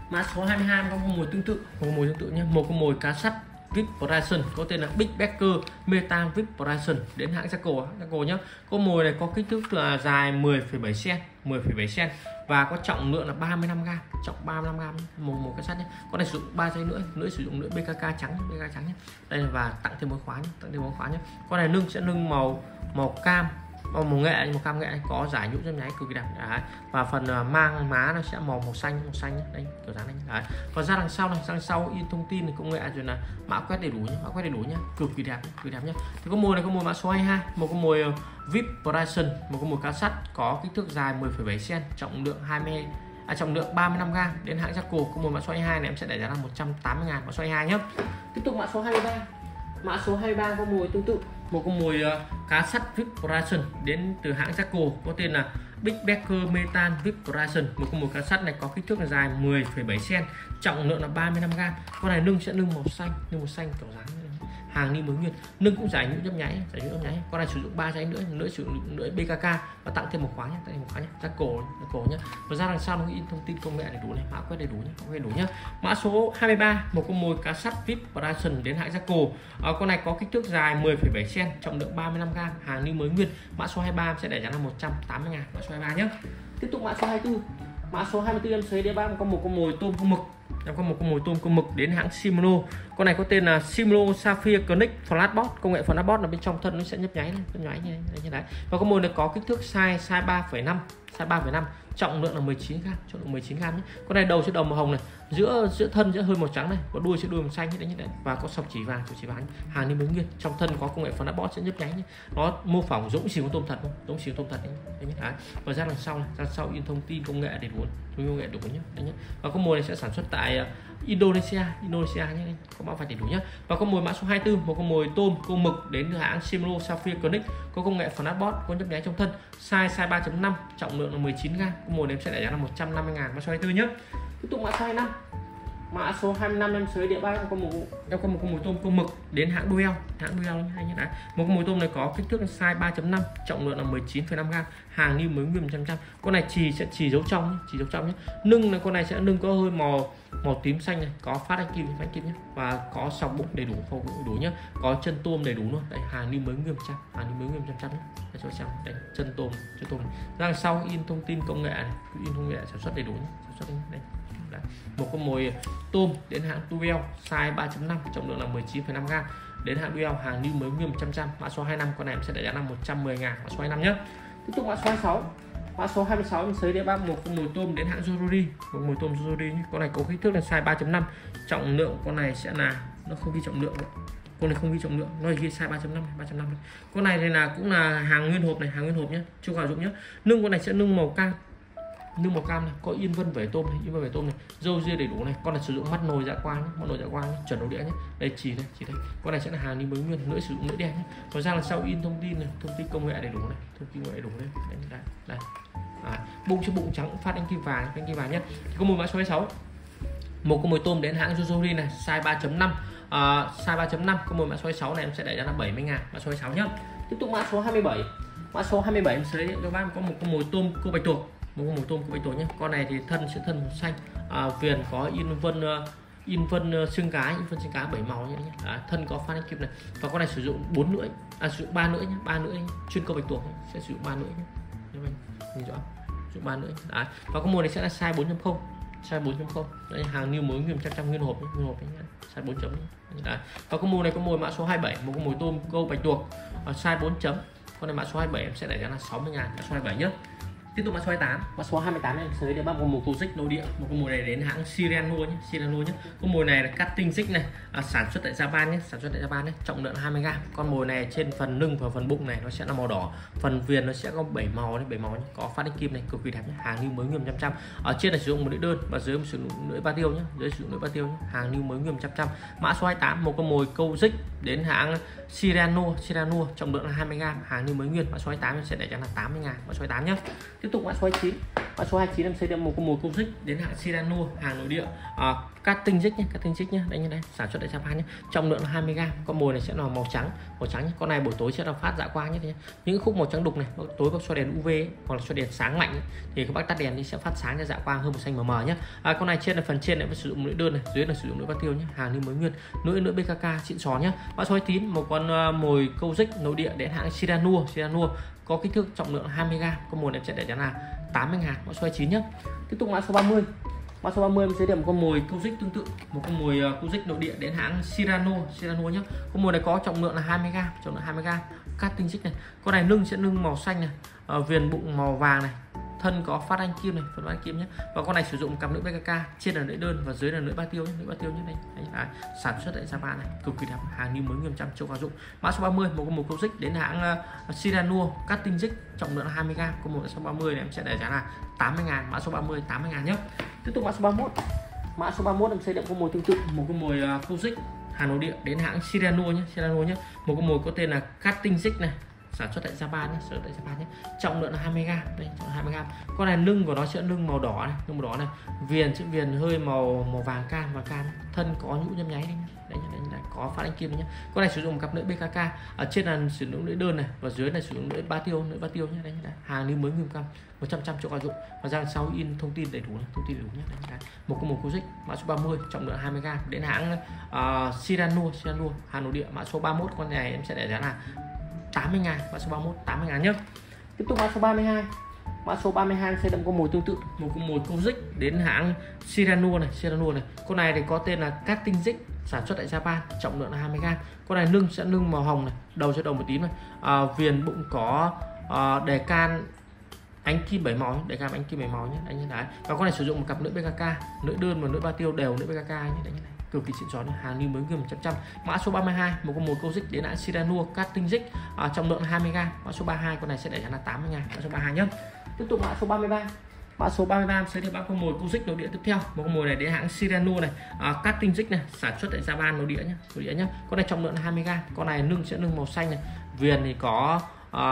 Mã số hai mươi hai có con mồi tương tự, một con mồi tương tự nhé, một con mồi cá sắt vê i pê Horizon có tên là Big Backer Metal vê i pê Horizon đến hãng Jaco Jaco nhé. Con mồi này có kích thước là dài mười phẩy bảy xăng-ti-mét, mười phẩy bảy xăng-ti-mét và có trọng lượng là ba mươi lăm gam, trọng ba mươi lăm gam, một một cá sắt nhé. Con này sử dụng ba dây lưỡi, lưỡi sử dụng lưỡi bê ca ca trắng, bê ca ca trắng nhé. Đây là và tặng thêm mối khóa nhé, tặng thêm mối khóa nhé. Con này nâng sẽ nâng màu màu cam, màu, màu nghệ, màu cam nghệ này, có giải nhũ châm nháy cực kỳ đẹp. Đấy. Và phần uh, mang má nó sẽ màu màu xanh, màu xanh nhé. Đây kiểu dáng này. Đấy. Còn ra đằng sau này, ra đằng sau in thông tin thì công nghệ rồi là mã quét đầy đủ nhé, mã quét đầy đủ nhé, cực kỳ đẹp, cực kỳ đẹp nhé. Thì con mồi này, con mồi mã số hai mươi hai, một con mồi uh, vê i pê Horizon, một con mồi cá sắt có kích thước dài mười phẩy bảy xăng-ti-mét, trọng lượng hai mươi à, trọng lượng ba mươi lăm gam đến hãng Jaco. Con mồi mã số hai mươi hai này em sẽ để giá là một trăm tám mươi ngàn, mã số hai mươi hai nhé. Tiếp tục mã số hai mươi ba, mã số hai mươi ba con mồi tương tự, một con mồi uh, cá sắt vê i pê Horizon đến từ hãng Jaco có tên là Big Backer Metal vê i pê Horizon. Một con mồi cá sắt này có kích thước là dài mười phẩy bảy xăng-ti-mét, trọng lượng là ba mươi lăm gam. Con này nâng sẽ nâng màu xanh, nâng màu xanh kiểu dáng hàng ni mới nguyên, nâng cũng giải nhũ nhấp nháy, giải nhũ nhấp nháy. Con này sử dụng ba dây nữa, lưỡi sử dụng lưỡi bê ca ca và tặng thêm một khóa nhé, tặng thêm một khóa nhé, Jaco, Jaco nhé. Và ra đằng sau nó in thông tin công nghệ đầy đủ này, mã quét đầy đủ nhé, mã quét đầy đủ nhé. Mã số hai mươi ba, một con mồi cá sắt vê i pê Horizon đến hãng Jaco. À, con này có kích thước dài mười phẩy bảy xăng-ti-mét, trọng lượng ba mươi lăm gam, hàng ni mới nguyên. Mã số hai mươi ba sẽ để giá là một trăm tám mươi ngàn, mã số hai mươi ba nhé. Tiếp tục mã số hai mươi tư, mã số hai mươi tư em sẽ để bác có một con mồi tôm con mực. Em có một con mồi tôm con mực đến hãng Shimano. Con này có tên là Shimano Sapphire Connect Flatbot. Công nghệ Flatbot là bên trong thân nó sẽ nhấp nháy này, nhấp nháy như này, như đấy. Và con mồi này có kích thước size size ba phẩy năm, size ba phẩy năm, trọng lượng là mười chín gam, trọng lượng mười chín gam nhé. Con này đầu sẽ đầu màu hồng này, giữa giữa thân sẽ hơi màu trắng này, và đuôi sẽ đuôi màu xanh như đấy, như đấy. Và có sọc chỉ vàng, chỉ vàng, hàng ni mới nguyên. Trong thân có công nghệ Flatbot sẽ nhấp nháy nhé. Nó mô phỏng giống xíu con tôm thật không? Giống xíu tôm thật đấy. Đấy. Và ra đằng sau này, ra sau in thông tin công nghệ để đủ, công nghệ đủ nhé. Đấy nhé. Và con mồi này sẽ sản xuất tại Indonesia, Indonesia nhé, có mã vạch đầy đủ nhé. Và con mồi mã số hai mươi tư, một con mồi tôm con mực đến từ hãng Shimano Sapphire Connect, có công nghệ Flatbot, có nhấp nháy trong thân, size size ba chấm năm, trọng lượng là mười chín gam. Con mồi này em sẽ để giá là một trăm năm mươi ngàn, mã số hai mươi tư nhé. Tiếp tục mã số hai mươi lăm, mã số hai mươi lăm em dưới địa ba em có một em có một con mồi tôm con mực đến hãng Duel, hãng Duel hay như đấy. Một con mồi tôm này có kích thước size ba chấm năm, trọng lượng là mười chín phẩy năm gam, hàng ni mới nguyên một trăm trăm. Con này chì sẽ chì dấu trong nhé, chì dấu trong nhé. Nưng này, con này sẽ nưng có hơi màu màu tím xanh này, có phát anh kim, phát anh kim nhé, và có sọc bụng đầy đủ, phồng bụng đầy đủ nhé, có chân tôm đầy đủ luôn. Đây, hàng ni mới nguyên một trăm, hàng ni mới nguyên một trăm trăm nhé. Đây, cho xem đây, chân tôm, chân tôm. Ra đằng sau in thông tin công nghệ này, in công nghệ sản xuất đầy đủ nhé, sản xuất đây. Đấy. Một con mồi tôm đến hãng Duel size ba chấm năm, trọng lượng là mười chín phẩy năm gam đến hãng Duel, hàng ni mới nguyên một trăm trăm, mã số hai mươi lăm. Con này em sẽ để giá là một trăm mười ngàn, mã số hai mươi lăm nhé. Tiếp tục mã số hai mươi sáu, mã số hai mươi sáu em sẽ để bác một con mồi tôm đến hãng Zorori, một mồi tôm Zorori nhé. Con này có kích thước là size ba chấm năm, trọng lượng con này sẽ là, nó không ghi trọng lượng, con này không ghi trọng lượng, nó ghi size ba chấm năm, ba chấm năm. Con này thì là cũng là hàng nguyên hộp này, hàng nguyên hộp nhé, chưa sử dụng nhé. Nưng con này sẽ nưng màu cam, nưng màu cam này, có in vân vẩy tôm này, in vân vẩy tôm này, râu ria đầy đủ này. Con này sử dụng mắt nồi dạ quang, mắt nồi dạ quang chuẩn đầu đĩa nhé. Đây chỉ đây, chỉ đây. Con này sẽ là hàng ni mới nguyên, lưỡi sử dụng lưỡi đen nhé. Còn ra là sau in thông tin này, thông tin công nghệ đầy đủ này, thông tin công nghệ đầy đủ đây, đây, đây. À, bụng cho bụng trắng, phát anh kim vàng, anh kim vàng nhé. Có mồi mã số hai mươi sáu, một con mồi tôm đến hãng Zorori này, size ba chấm năm, uh, size ba chấm năm. Con mồi mã số hai mươi sáu này em sẽ để giá là bảy mươi ngàn, mã số hai mươi sáu nhé. Tiếp tục mã số hai mươi bảy, mã số hai mươi bảy em sẽ cho bác có một con mồi tôm cô bạch tuộc, một con mồi tôm cô bạch tuộc nhé. Con này thì thân sẽ thân màu xanh, à, viền có in vân uh, in vân uh, xương cá, in vân xương cá bảy màu nhé. À, thân có phát anh kim này, và con này sử dụng bốn lưỡi, à, sử dụng ba lưỡi nhé, ba lưỡi nhé. Chuyên cô bạch tuộc nhé. Sẽ sử dụng ba lưỡi nhé. Mình, mình rõ, sử dụng ba lưỡi. Đấy. Và con mồi này sẽ là size bốn chấm không, size bốn chấm không. Đây, hàng new mới nguyên trăm trăm nguyên hộp nhé, nguyên hộp nhé. Size bốn chấm. Đấy. Và con mồi này có mồi mã số hai mươi bảy, một con mồi tôm câu bạch tuộc, uh, size bốn chấm. Con này mã số hai mươi bảy em sẽ để giá là sáu mươi ngàn, mã số hai mươi bảy nhé. Tiếp tục mã số hai mươi tám, mã số hai mươi tám em sẽ để bác một con Zig nội địa, một con mồi này đến hãng Shirano nhé, Shirano nhé. Con mồi này là cutting Zig này, à, sản xuất tại Japan nhé, sản xuất tại Japan nhé, trọng lượng hai mươi gam. Con mồi này trên phần lưng và phần bụng này nó sẽ là màu đỏ, phần viền nó sẽ có bảy màu đấy, bảy màu nhé, có phát đinh kim này, cực kỳ đẹp nhé, hàng new mới nguyên trăm trăm. Ở trên là sử dụng một lưỡi đơn và dưới sử dụng lưỡi ba tiêu nhé, dưới sử dụng lưỡi ba tiêu nhé, hàng new mới nguyên trăm trăm. Mã số hai mươi tám, một con mồi câu Zig đến hãng Shirano, Shirano, trọng lượng là hai mươi gam, hàng new mới nguyên, mã số hai mươi tám sẽ để cho là tám mươi ngàn, mã số hai mươi tám nhé. Tiếp Tiếp tục mã số hai mươi chín. Mã số hai mươi chín em xây dựng một con mồi câu dích đến hãng Sirano, hàng nội địa, à, cắt tinh dích nhé, cắt tinh dích nhé, đây như đây, sản xuất tại Japan nhé, trọng lượng là hai mươi gam. Con mồi này sẽ là màu trắng, màu trắng nhé. Con này buổi tối sẽ là phát dạ quang nhé. Những khúc màu trắng đục này, tối bác xoay đèn u vê ấy, hoặc là xoay đèn sáng mạnh ấy, thì các bác tắt đèn đi sẽ phát sáng ra dạ quang hơn màu xanh mờ mờ nhé. À, con này trên là phần trên này mới sử dụng lưỡi đơn này, dưới là sử dụng lưỡi ba tiêu nhé, hàng như mới nguyên, lưỡi lưỡi bê ca ca xịn sò nhé. Mã số hai mươi chín, một con uh, mồi câu dích nội địa đến hãng Sirano, Sirano có kích thước trọng lượng hai mươi gam. Con mồi này sẽ để giá là tám mươi ngàn. Mã số hai mươi chín nhé. Tiếp tục mã số ba mươi. Mã số ba mươi em sẽ điểm con mồi câu dích tương tự, một con mồi uh, câu dích nội địa đến hãng Sirano, Sirano nhé. Con mồi này có trọng lượng là hai mươi gam, trọng lượng hai mươi gam, cắt tinh dích này. Con này lưng sẽ lưng màu xanh này, uh, viền bụng màu vàng này, thân có phát anh kim này, phần phát anh kim nhé. Và con này sử dụng cặp lưỡi bê ca ca, trên là lưỡi đơn và dưới là lưỡi ba tiêu nhé, lưỡi ba tiêu nhé đây. Đấy, sản xuất tại Japan này, cực kỳ đẹp, hàng như mới nguyên trăm châu gia dụng. Mã số ba mươi, một con mồi câu dích đến hãng uh, Sirano, cắt tinh dích, trọng lượng là hai mươi gam. Con mồi số ba mươi này em sẽ để giá là tám mươi ngàn. Mã số ba mươi tám mươi ngàn nhé. Tiếp tục mã số ba mươi mốt. Mã số ba mươi mốt em xây dựng con mồi tương tự, một con mồi uh, câu dích hàng nội địa đến hãng Sirano nhé, Sirano nhé. Một con mồi có tên là cắt tinh dích này, sản xuất tại Japan nhé, sản xuất tại Japan nhé. Trọng lượng là hai mươi gam, đây, trọng lượng hai mươi gam. Con này lưng của nó sẽ lưng màu đỏ này, lưng màu đỏ này, viền chữ viền hơi màu màu vàng cam và cam, thân có nhũ nhâm nháy đây, đây, đây, đây có phát anh kim nhé. Con này sử dụng một cặp lưỡi bê ca ca, ở trên là sử dụng lưỡi đơn này và dưới này sử dụng lưỡi ba tiêu, lưỡi ba tiêu nhé, đây, đây. Hàng như mới nguyên cam, một trăm trăm chỗ gia dụng. Và ra sau in thông tin đầy đủ này, thông tin đầy đủ nhé. Đây, đây. Một con mồi câu dích, mã số ba mươi, trọng lượng hai mươi gam đến hãng uh, Sirano, Sirano, hàng nội địa. Mã số ba mươi mốt, con này em sẽ để giá là tám mươi ngàn. Mã số ba mươi mốt tám mươi ngàn nhé. Tiếp tục mã số ba mươi hai. Mã số ba mươi hai sẽ đậm con mồi tương tự, một con mồi câu dích đến hãng Sirano này, Sirano này. Con này thì có tên là cắt tinh dích, sản xuất tại Japan, trọng lượng là hai mươi gam. Con này lưng sẽ lưng màu hồng này, đầu sẽ đầu một tím này, à, viền bụng có à, đề can ánh kim bảy màu, đề can ánh kim bảy màu nhé, anh như đấy. Và con này sử dụng một cặp lưỡi bê ca ca, lưỡi đơn và lưỡi ba tiêu đều lưỡi bê ca ca nhé, đấy như này, cực kỳ xịn sò, hàng như mới nguyên một trăm trăm. Mã số ba mươi hai, một con mồi câu dích đến hãng Sirano, cắt tinh dích, à, trọng lượng hai mươi gam. Mã số ba mươi hai, con này sẽ để giá là tám mươi ngàn. Mã số ba mươi hai nhé. Tiếp tục mã số ba mươi ba. Mã số ba mươi ba sẽ được bán con mồi câu dích nội địa tiếp theo, một con mồi này đến hãng Sirano này, à, cắt tinh dích này, sản xuất tại Japan, nội địa nhé, nội địa nhé. Con này trọng lượng là hai mươi gam. Con này lưng sẽ lưng màu xanh này, viền thì có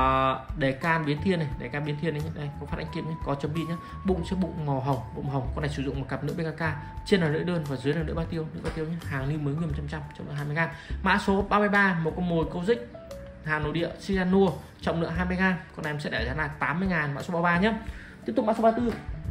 uh, đề can biến thiên này, đề can biến thiên này nhé. Đây có phát ánh kim nhé, có chấm bi nhé. Bụng sẽ bụng màu hồng, bụng hồng. Con này sử dụng một cặp lưỡi bê ca ca, trên là lưỡi đơn và dưới là lưỡi ba tiêu, lưỡi ba tiêu nhé. Hàng như mới nguyên một trăm trăm, trọng lượng hai mươi gam. Mã số ba mươi ba, một con mồi câu dích hàng nội địa Sirano, trọng lượng hai mươi gam. Con này em sẽ để giá là tám mươi ngàn. Mã số ba mươi ba nhé. Tiếp tục mã số ba mươi tư.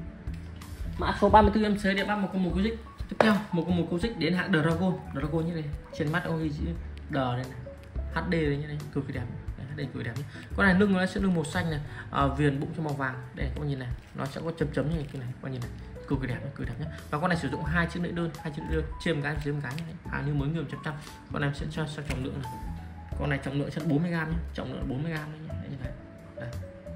Mã số ba mươi tư em sẽ để bắt một con mồi câu dích tiếp theo, một con mồi câu dích đến hãng Dragon, Dragon như này, trên mắt ông ghi chữ D đây này, hát đê đây như này, cực kỳ đẹp. Đây cực kỳ đẹp nhé. Con này lưng nó sẽ lưng màu xanh này, à, viền bụng cho màu vàng. Đây các bạn nhìn này, nó sẽ có chấm chấm như thế này, các bạn nhìn này, cực kỳ đẹp, cực kỳ đẹp nhé. Và con này sử dụng hai chữ lưỡi đơn, hai chữ lưỡi đơn, trên một cái dưới một cái này, hàng như mới nguyên một trăm trăm. Con này sẽ cho, cho trọng lượng này. Con này trọng lượng sẽ bốn mươi gam nhé, trọng lượng bốn mươi gam đấy nhé. Đây như này. Đây.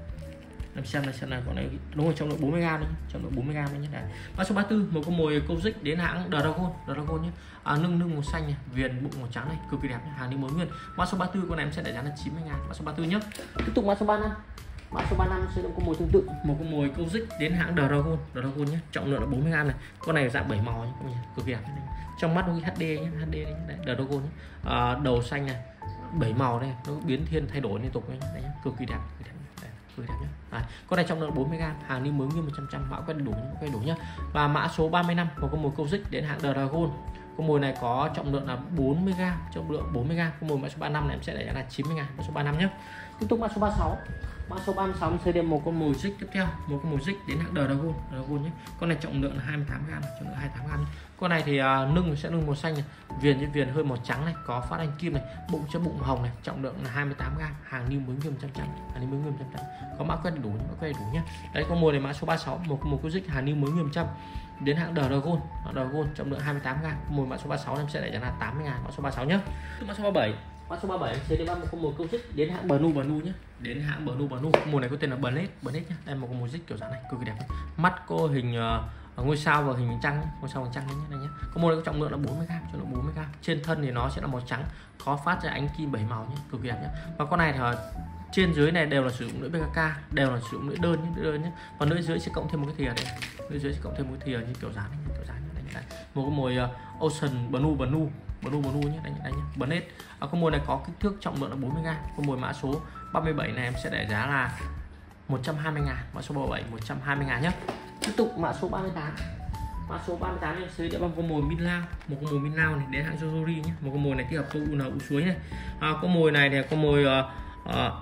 Làm xem này, xem này, con này đúng rồi, trọng lượng bốn mươi gam đấy, trọng lượng bốn mươi gam đấy nhé. Đấy. Mã số ba mươi tư, một con mồi câu dích đến hãng Dragon, Dragon nhé. À, lưng lưng màu xanh này, viền bụng màu trắng này, cực kỳ đẹp nhé, hàng đi mới nguyên. Mã số ba mươi tư, con này em sẽ để giá là chín mươi ngàn. Mã số ba mươi tư nhé. Tiếp tục mã số ba mươi lăm. Mã số ba mươi lăm sẽ là con mồi tương tự, một con mồi câu dích đến hãng Dragon, Dragon nhé, trọng lượng là bốn mươi gam này. Con này dạng bảy màu nhé, các bạn nhìn, cực kỳ đẹp nhé. Trong mắt nó ghi hát đê nhé, hát đê đấy, Dragon nhé. À, đầu xanh này, bảy màu này, nó biến thiên thay đổi liên tục nhé, đấy nhé, cực kỳ đẹp, cực kỳ đẹp. Cực đẹp nhé. Đấy. Con này trọng lượng bốn mươi gam, hàng đi mới nguyên một trăm trăm, mã quét đủ nhé, quét đủ nhé. Và mã số ba mươi lăm, một con mồi câu dích đến hãng Dragon. Con mồi này có trọng lượng là bốn mươi gam, trọng lượng bốn mươi gam. Con mồi mã số ba mươi lăm này em sẽ để là chín mươi ngàn. Mã số ba mươi lăm nhé. Tiếp tục mã số ba mươi sáu. Mã số ba mươi sáu sẽ đem một con mồi dích tiếp theo, một con mồi dích đến hãng Dragon, Dragon nhé. Con này trọng lượng là hai mươi tám gam, trọng lượng hai mươi tám gam. Con này thì uh, lưng sẽ lưng màu xanh này, viền với viền hơi màu trắng này, có phát anh kim này, bụng cho bụng hồng này, trọng lượng là hai mươi tám gam, hàng new mới nguyên một trăm trăm, hàng new mới nguyên một trăm trăm. Có mã quét đủ, mã quét đủ nhé. Đấy, con mồi này mã số ba mươi sáu, một con mồi câu dích hàng new mới nguyên một trăm đến hãng Dragon, Dragon trọng lượng hai mươi tám gam. Mồi mã số ba mươi sáu em sẽ để giá là tám mươi ngàn. Mã số ba mươi sáu nhé. Mã số ba mươi bảy. Mã số ba mươi bảy sẽ đi bắt một con mồi câu dích đến hãng Bnu Bnu nhé, đến hãng Bnu Bnu. Mồi này có tên là Bnet, Bnet nhé. Đây một con mồi dích kiểu dáng này, cực kỳ đẹp. Mắt có hình uh, ngôi sao và hình trăng, ngôi sao hình trăng nhé, này nhé. Con mồi này có trọng lượng là bốn mươi gam, trọng lượng bốn mươi gam. Trên thân thì nó sẽ là màu trắng, có phát ra ánh kim bảy màu nhé, cực kỳ đẹp nhé. Và con này thì uh, trên dưới này đều là sử dụng lưỡi bê ca ca, đều là sử dụng lưỡi đơn nhé, lưỡi đơn nhé. Và lưỡi dưới sẽ cộng thêm một cái thìa đây, lưỡi dưới sẽ cộng thêm một cái thìa như kiểu dáng này, kiểu dáng này, đây. Một con mồi uh, Ocean Bnu Bnu. Bnu Bnu nhé, đây, đây nhé, Bnet. À, con mồi này có kích thước trọng lượng là bốn mươi gam. Con mồi mã số ba mươi bảy này em sẽ để giá là một trăm hai mươi ngàn, mã số ba bảy một trăm hai mươi ngàn nhé. Tiếp tục mã số ba mươi tám. Mã số ba mươi tám em sẽ đeo bằng con mồi min lao, một con mồi min lao này đến hãng Yojori nhé. Một con mồi này tích hợp câu u en u suối này. À, con mồi này là con mồi uh, uh,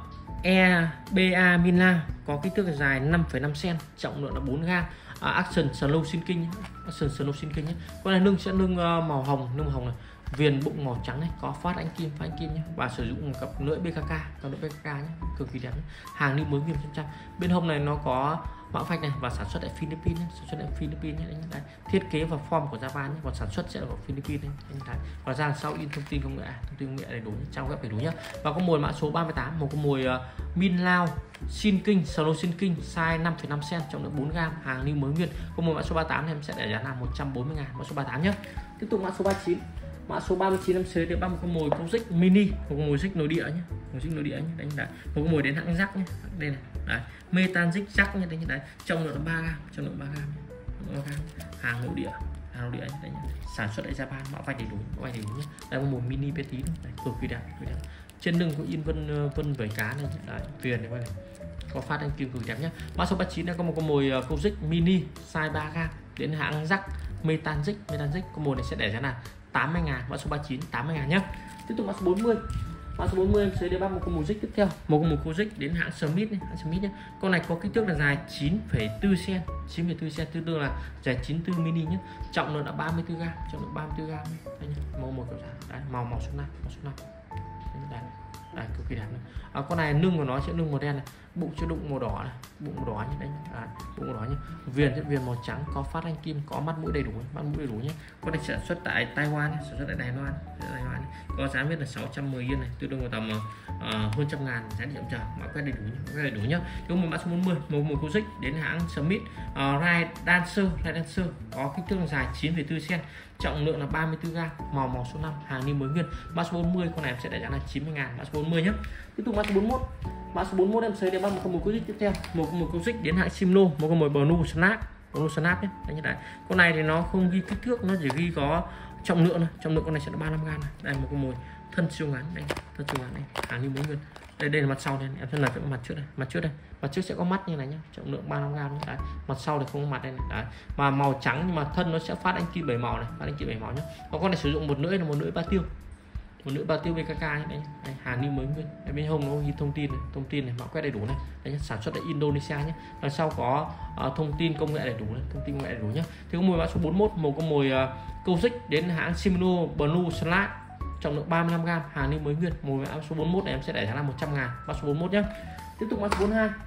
e bê a min lao, có kích thước dài năm phẩy năm xăng-ti-mét, trọng lượng là bốn gam. À, Action Slow Sinking, Action Slow Sinking nhé. Con này nâng sẽ nâng uh, màu hồng, nâng màu hồng này. Viền bụng màu trắng này, có phát ánh kim, phát ánh kim nhé, và sử dụng cặp lưỡi bê ca ca, cặp lưỡi bê ca ca nhé, cực kỳ đẹp nhé. Hàng đi mới nguyên trăm trăm. Bên hông này nó có mã phanh này và sản xuất tại Philippines nhé, sản xuất tại Philippines nhé. Đấy, thiết kế và form của Japan nhé, còn sản xuất sẽ là của Philippines nhé. Đấy. Và ra sau in thông tin công nghệ, thông tin công nghệ đầy đủ nhé, trang web đầy đủ nhé. Và có mồi mã số ba mươi tám, một con mồi uh, min lao Sinking, Slow Sinking, size năm phẩy năm xăng-ti-mét, trọng lượng bốn gam, hàng đi mới nguyên. Con mồi mã số ba mươi tám em sẽ để giá là một trăm bốn mươi ngàn, mã số ba mươi tám nhé. Tiếp tục mã số ba mươi chín. Mã số ba mươi chín em sẽ để bằng một con mồi công dích mini, một con mồi dích nội địa nhé, một dích nội địa nhé, đánh đấy, một con mồi đến hãng rắc nhé, đây này, đấy, metan dích rắc nhé, đấy, đấy, trọng lượng là ba gam, trọng lượng ba gam, ba gam, hàng nội địa, hàng nội địa nhé, đấy nhé. Sản xuất tại Japan, mã vạch đầy đủ, mã vạch đầy đủ nhé, đây con mồi mini bé tí, đấy, cực kỳ đẹp, cực kỳ đẹp. Trên lưng có in vân vân vẩy cá này, đấy, viền này, này, có phát anh kim cực đẹp nhé. Mã số ba mươi chín là có một con mồi công dích mini, size ba gam, đến hãng rắc metan dích, metan dích, con mồi này sẽ để giá là tám mươi ngàn, mã số ba mươi chín tám mươi ngàn nhé. Tiếp tục mã số bốn mươi. Mã số bốn mươi em sẽ để bắt một con mồi dích tiếp theo, một con mồi cô dích đến hãng Smith này, hãng Smith nhé. Con này có kích thước là dài chín phẩy bốn xăng-ti-mét, chín phẩy bốn xăng-ti-mét, tương đương là dài chín mươi tư mini nhé. Trọng lượng là ba mươi tư gam, trọng lượng ba mươi tư gam này. Đây nhé, màu một kiểu dáng. Đấy, màu màu số năm, màu số năm. Đây. Đây, cực kỳ đẹp này. À, con này lưng của nó sẽ lưng màu đen này, bụng sẽ đụng màu đỏ này, bụng màu đỏ như đấy, à, bụng màu đỏ nhé. Viền sẽ viền màu trắng, có phát anh kim, có mắt mũi đầy đủ, mắt mũi đầy đủ nhé. Con này sản xuất tại Taiwan, sản xuất tại Đài Loan, Đài Loan. Có giá biết là sáu trăm mười yên này, tương đương vào tầm uh, hơn trăm ngàn giá điểm chờ, mã quét đầy đủ nhé, mã quét đầy đủ nhé. Thì một mã số bốn mươi, một một cô dích đến hãng Smith, uh, Ride Dancer, Ride Dancer, có kích thước dài chín phẩy bốn xăng-ti-mét, trọng lượng là ba mươi tư gam, màu màu số năm, hàng đi mới nguyên. Mã số bốn mươi con này em sẽ để giá là chín mươi ngàn, mã số bốn mươi nhé. Tiếp tục mã số bốn mươi mốt. Mã số bốn mươi mốt em sẽ để bắt một con mồi cô dích tiếp theo, một con mồi cô dích đến hãng Simno, một con mồi Blue Snap, Blue Snap nhé. Đấy như này. Con này thì nó không ghi kích thước, nó chỉ ghi có trọng lượng thôi. Trọng lượng con này sẽ là ba mươi lăm gam này. Đây một con mồi thân siêu ngắn đây, thân siêu ngắn này, hàng đi mới nguyên. Đây đây là mặt sau này, em sẽ làm cái mặt trước đây, mặt trước đây. Mặt trước sẽ có mắt như này nhé, trọng lượng ba mươi lăm gam đấy. Mặt sau thì không có mặt đây này. Đấy. Mà màu trắng nhưng mà thân nó sẽ phát anh kim bảy màu này, phát anh kim bảy màu nhé. Còn con này sử dụng một lưỡi là một lưỡi ba tiêu. Một lưỡi ba tiêu bê ca ca nhé. Đấy, đây, hàng đi mới nguyên. Đây, bên hông nó ghi thông tin này, thông tin này, mã quét đầy đủ này. Đấy, sản xuất tại Indonesia nhé. Đằng sau có uh, thông tin công nghệ đầy đủ này, thông tin công nghệ đầy đủ nhé. Thì có mồi mã số bốn mươi mốt, một con mồi uh, câu dích đến hãng Shimano Blue Slide, trọng lượng ba mươi lăm gam, hàng đi mới nguyên. Mồi mã số bốn mươi mốt này em sẽ để giá là một trăm ngàn, mã số bốn mươi mốt nhé. Tiếp tục mã số bốn mươi hai.